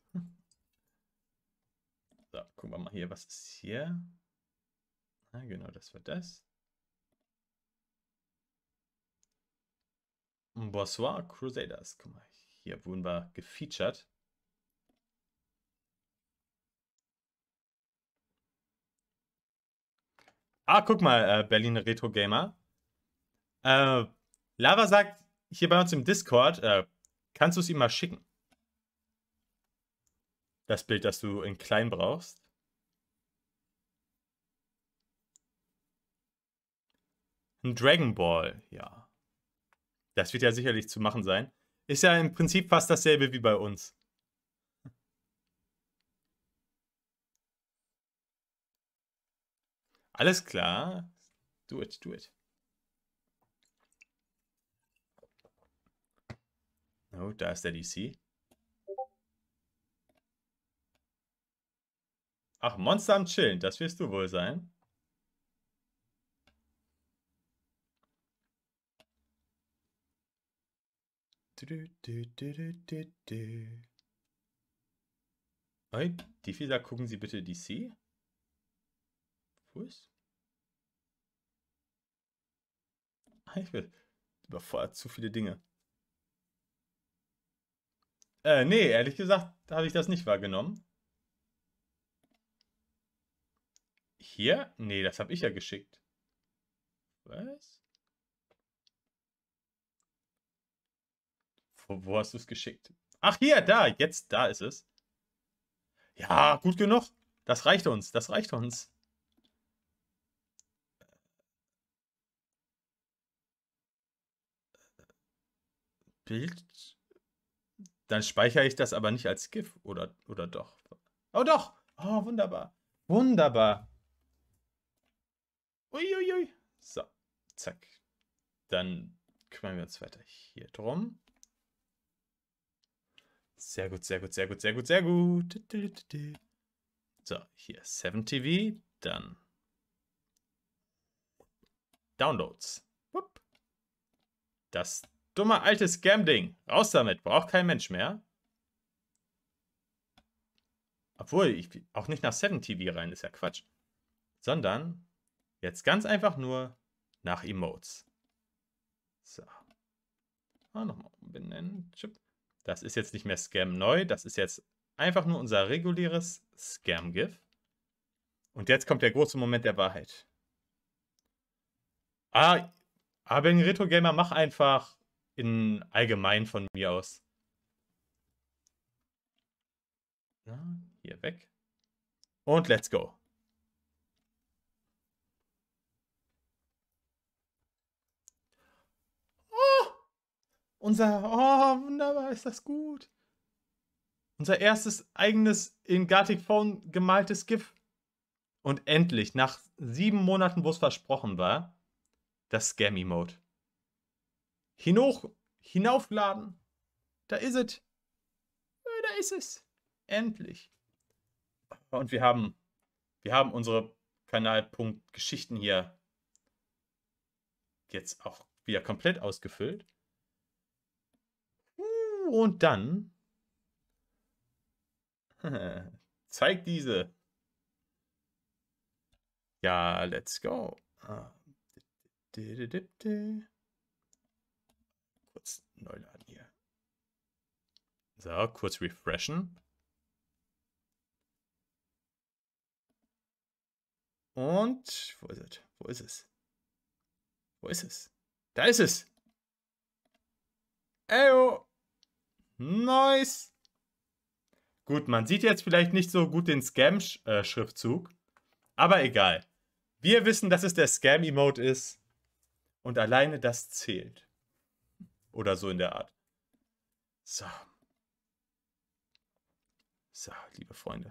So, gucken wir mal hier, was ist hier? Ah, genau, das war das. Bonsoir, Crusaders. Guck mal, hier wurden wir gefeatured. Ah, guck mal, äh, Berliner Retro Gamer. Äh, Lava sagt hier bei uns im Discord, äh, kannst du es ihm mal schicken? Das Bild, das du in klein brauchst. Ein Dragon Ball, ja. Das wird ja sicherlich zu machen sein. Ist ja im Prinzip fast dasselbe wie bei uns. Alles klar. Do it, do it. Oh, da ist der D C. Ach, Monster am Chillen, das wirst du wohl sein. Du, du, du, du, du, du. Hey, Diffuser, gucken Sie bitte D C. Wo ist? Ich bin überfordert, zu viele Dinge. Äh, nee, ehrlich gesagt habe ich das nicht wahrgenommen. Hier? Nee, das habe ich ja geschickt. Was? Wo, wo hast du es geschickt? Ach, hier, da, jetzt, da ist es. Ja, gut genug. Das reicht uns, das reicht uns. Bild. Dann speichere ich das aber nicht als GIF, oder, oder doch? Oh, doch. Oh, wunderbar. Wunderbar. Uiuiui. Ui, ui. So, zack. Dann kümmern wir uns weiter hier drum. Sehr gut, sehr gut, sehr gut, sehr gut, sehr gut. So, hier seven T V, dann Downloads. Das dumme alte Scam-Ding. Raus damit, braucht kein Mensch mehr. Obwohl, ich auch nicht nach seven T V rein, ist ja Quatsch. Sondern jetzt ganz einfach nur nach Emotes. So. Ah, nochmal umbenennen. Das ist jetzt nicht mehr Scam neu, das ist jetzt einfach nur unser reguläres Scam-GIF. Und jetzt kommt der große Moment der Wahrheit. Ah, aber ein Retro-Gamer, mach einfach in allgemein von mir aus. Na, hier weg. Und let's go. Oh, Unser, oh, wunderbar, ist das gut. Unser erstes eigenes in Gartic Phone gemaltes GIF. Und endlich, nach sieben Monaten, wo es versprochen war, das Scam-Emote. Hinauf, hinaufladen. Da ist es. Da ist es. Endlich. Und wir haben, wir haben unsere Kanalpunkt Geschichten hier jetzt auch wieder komplett ausgefüllt. Und dann zeigt diese. Ja, let's go. Kurz neu laden hier. So, kurz refreshen. Und wo ist es? Wo ist es? Wo ist es? Da ist es. Eyo. Nice. Gut, man sieht jetzt vielleicht nicht so gut den Scam-Schriftzug. Aber egal. Wir wissen, dass es der Scam-Emote ist. Und alleine das zählt. Oder so in der Art. So. So, liebe Freunde.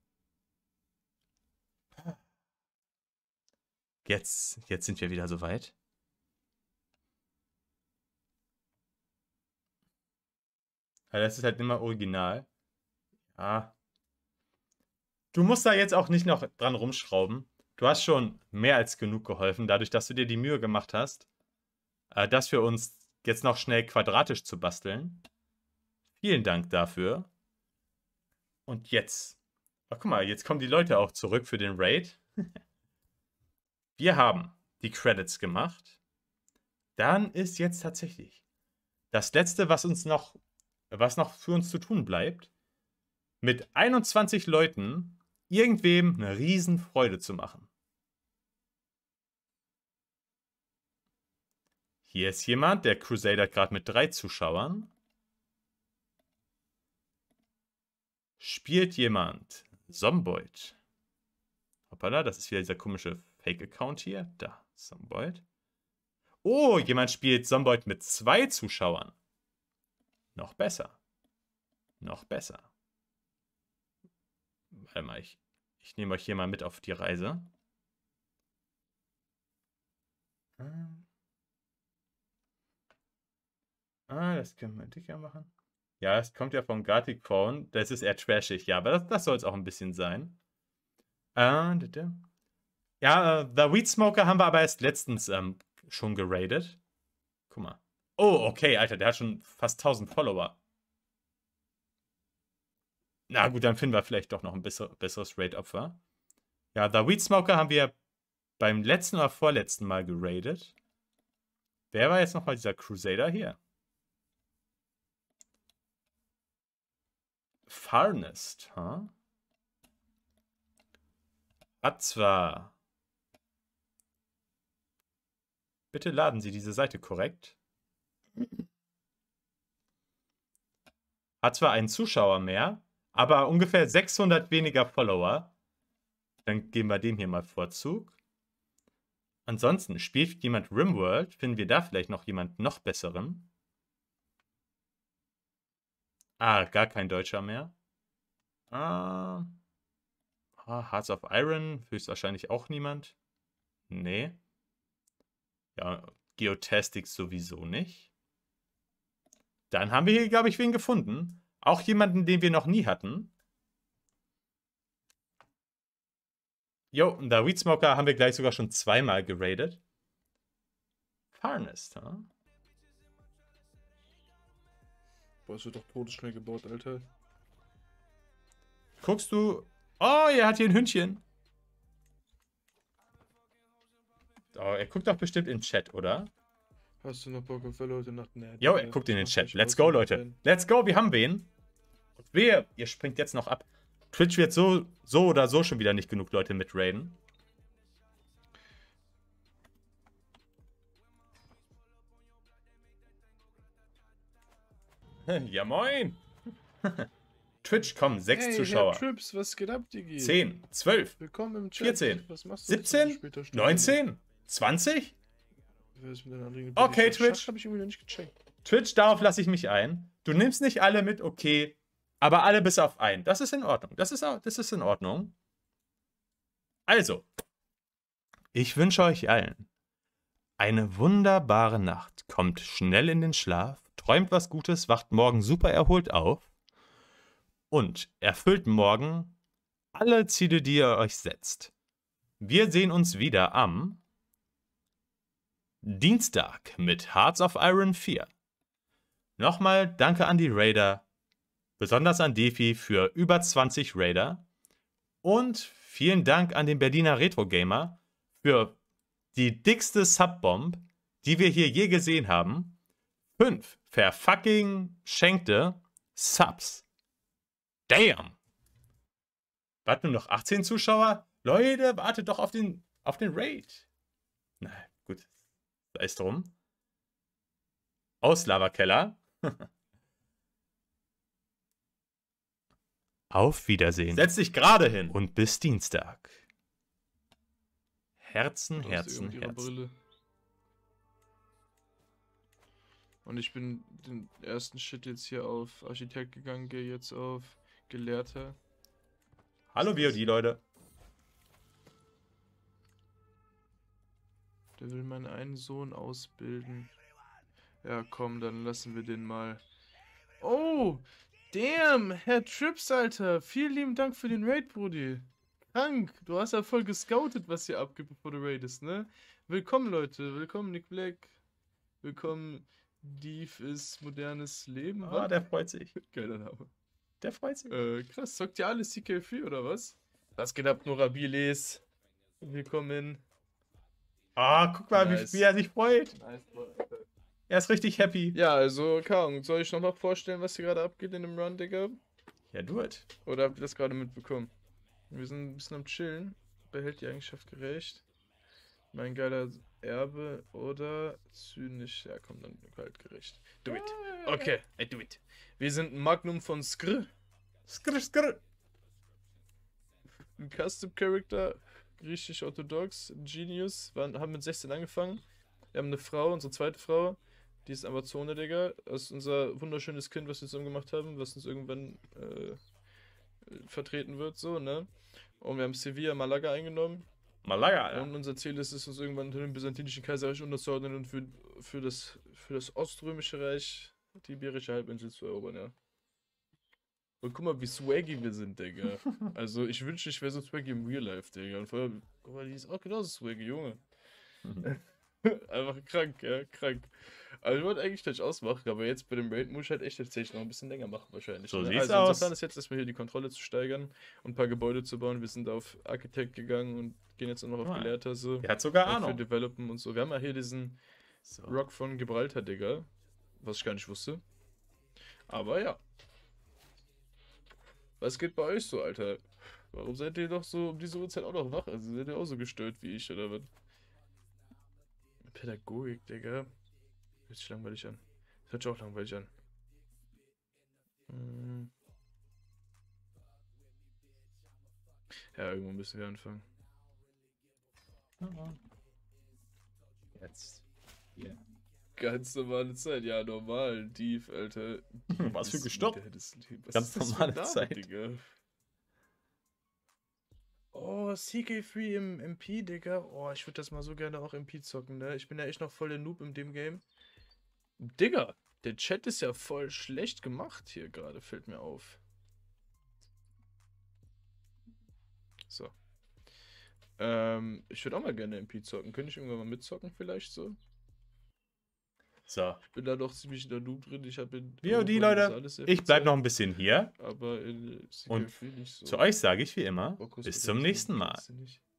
Jetzt, jetzt sind wir wieder soweit. Ja, das ist halt immer original. Ja. Du musst da jetzt auch nicht noch dran rumschrauben. Du hast schon mehr als genug geholfen, dadurch, dass du dir die Mühe gemacht hast, äh, das für uns jetzt noch schnell quadratisch zu basteln. Vielen Dank dafür. Und jetzt. Ach, guck mal, jetzt kommen die Leute auch zurück für den Raid. Wir haben die Credits gemacht. Dann ist jetzt tatsächlich das Letzte, was uns noch, was noch für uns zu tun bleibt, mit einundzwanzig Leuten irgendwem eine Riesenfreude zu machen. Hier ist jemand, der Crusader gerade mit drei Zuschauern. Spielt jemand Zomboid. Hoppala, das ist wieder dieser komische Fake-Account hier. Da, Zomboid. Oh, jemand spielt Zomboid mit zwei Zuschauern. Noch besser. Noch besser. Warte mal, ich, ich nehme euch hier mal mit auf die Reise. Ah, das können wir dicker machen. Ja, es kommt ja von Gartic Phone. Das ist eher trashig. Ja, aber das, das soll es auch ein bisschen sein. Ah, ja, The Weed Smoker haben wir aber erst letztens ähm, schon geradet. Guck mal. Oh, okay, Alter, der hat schon fast tausend Follower. Na gut, dann finden wir vielleicht doch noch ein besser, besseres Raid-Opfer. Ja, The Weed Smoker haben wir beim letzten oder vorletzten Mal geradet. Wer war jetzt nochmal dieser Crusader hier? Farnest, huh? Hat zwar... Bitte laden Sie diese Seite korrekt. Hat zwar einen Zuschauer mehr, aber ungefähr sechshundert weniger Follower. Dann geben wir dem hier mal Vorzug. Ansonsten, spielt jemand Rimworld, finden wir da vielleicht noch jemand noch besseren. Ah, gar kein Deutscher mehr. Ah, ah Hearts of Iron, höchstwahrscheinlich auch niemand. Nee. Ja, Geotastics sowieso nicht. Dann haben wir hier, glaube ich, wen gefunden. Auch jemanden, den wir noch nie hatten. Jo, und der Weed Smoker haben wir gleich sogar schon zweimal geradet. Farnest, huh? Boah, es wird doch todesschnell gebaut, Alter. Guckst du... Oh, er hat hier ein Hündchen. Oh, er guckt doch bestimmt in den Chat, oder? Hast du noch Bock auf heute Nacht? Nee, Jo, er guckt in den Chat. Let's go, Leute. Let's go, wir haben wen. Und wer, ihr springt jetzt noch ab. Twitch wird so, so oder so schon wieder nicht genug Leute mit raiden. Ja, moin. Twitch, komm, sechs hey, Zuschauer. Herr Trips, was geht ab, Digi? zehn, zwölf, Willkommen im Chat. vierzehn, Was machst du siebzehn, neunzehn, zwanzig? Wer ist mit deiner Anregung? Okay, Schach Twitch. habe ich irgendwie noch nicht gecheckt. Twitch, darauf lasse ich mich ein. Du nimmst nicht alle mit, okay, aber alle bis auf einen. Das ist in Ordnung. Das ist, auch, das ist in Ordnung. Also, ich wünsche euch allen eine wunderbare Nacht. Kommt schnell in den Schlaf, träumt was Gutes, wacht morgen super erholt auf und erfüllt morgen alle Ziele, die ihr euch setzt. Wir sehen uns wieder am Dienstag mit Hearts of Iron vier. Nochmal danke an die Raider, besonders an Defi für über zwanzig Raider und vielen Dank an den Berliner Retro Gamer für die dickste Subbomb, die wir hier je gesehen haben. Fünf verfucking schenkte Subs. Damn! Warten nur noch achtzehn Zuschauer? Leute, wartet doch auf den, auf den Raid. Na gut, sei es drum. Aus Lavakeller. Auf Wiedersehen. Setz dich gerade hin. Und bis Dienstag. Herzen, Du hast Herzen, die mit ihrer Herzen. Brille. Und ich bin den ersten Shit jetzt hier auf Architekt gegangen, gehe jetzt auf Gelehrter. Hallo V O D, Leute. Der will meinen einen Sohn ausbilden. Ja, komm, dann lassen wir den mal. Oh, damn, Herr Trips, Alter. Vielen lieben Dank für den Raid, Brudi. Krank, du hast ja voll gescoutet, was hier abgibt, bevor du raidest, ne? Willkommen, Leute. Willkommen, Nick Black. Willkommen, Div ist modernes Leben. Ah, Was? der freut sich. Geiler Name. Der freut sich. Äh, krass, zockt ihr alle C K vier oder was? Was geht ab, Norabiles? Willkommen. Ah, guck mal, Nice. wie, wie er sich freut. Nice, Er ist richtig happy. ja, also, keine Ahnung, soll ich nochmal vorstellen, was hier gerade abgeht in dem Run, Digga? Ja, do it. Oder habt ihr das gerade mitbekommen? Wir sind ein bisschen am Chillen. Behält die Eigenschaft gerecht. Mein geiler Erbe oder zynisch. Ja, komm, dann halt gerecht. Do it. Okay, I do it. Wir sind ein Magnum von Skr. Skr, skr. Ein Custom Character. Griechisch orthodox. Genius. Waren, haben mit sechzehn angefangen. Wir haben eine Frau, unsere zweite Frau. Die ist Amazone, Digga. Das ist unser wunderschönes Kind, was wir zusammen gemacht haben. Was uns irgendwann äh, vertreten wird, so, ne? Und wir haben Sevilla, Malaga eingenommen. Malaga, Alter. Und unser Ziel ist es, uns irgendwann unter dem Byzantinischen Kaiserreich unterzuordnen und für, für, das, für das Oströmische Reich die Iberische Halbinsel zu erobern, ja. Und guck mal, wie swaggy wir sind, Digga. Also, ich wünschte, ich wäre so swaggy im Real Life, Digga. Und vorher, guck mal, die ist auch genauso swaggy, Junge. Einfach krank, ja, krank. Also, ich wollte eigentlich gleich ausmachen, aber jetzt bei dem Raid muss ich halt echt tatsächlich noch ein bisschen länger machen, wahrscheinlich. So ne? sieht's Also, unser aus. Plan ist jetzt erstmal hier die Kontrolle zu steigern und ein paar Gebäude zu bauen. Wir sind auf Architekt gegangen und gehen jetzt noch auf Ah, Gelehrter, so. Der hat sogar Und für Ahnung. Developen und so. Wir haben ja hier diesen So. Rock von Gibraltar, Digga. Was ich gar nicht wusste. Aber ja. Was geht bei euch so, Alter? Warum seid ihr doch so um diese Uhrzeit auch noch wach? Also seid ihr auch so gestört wie ich, oder was? Pädagogik, Digga. Hört sich langweilig an. Das hört sich auch langweilig an. Hm. Ja, irgendwo müssen wir anfangen. Jetzt. Hier. Ganz normale Zeit, ja, normal, Div, Alter. Was für Ist gestoppt? Modell des Lebens. Was Ganz ist das für ein normale Name, Zeit. Digga? Oh, C K drei im M P, Digga. Oh, ich würde das mal so gerne auch M P zocken, ne? Ich bin ja echt noch voll der Noob in dem Game. Digga, der Chat ist ja voll schlecht gemacht hier gerade, fällt mir auf. So. Ähm, ich würde auch mal gerne M P zocken. Könnte ich irgendwann mal mitzocken vielleicht so? So. Ich bin da doch ziemlich in der Noob drin. Ich habe in V O D, Europa das Leute. alles sehr Ich viel bleib Zeit, noch ein bisschen hier. aber in C K Und vier nicht so. Zu euch sage ich wie immer, Fokus bis wird zum das nächsten nicht, Mal. kennst du nicht.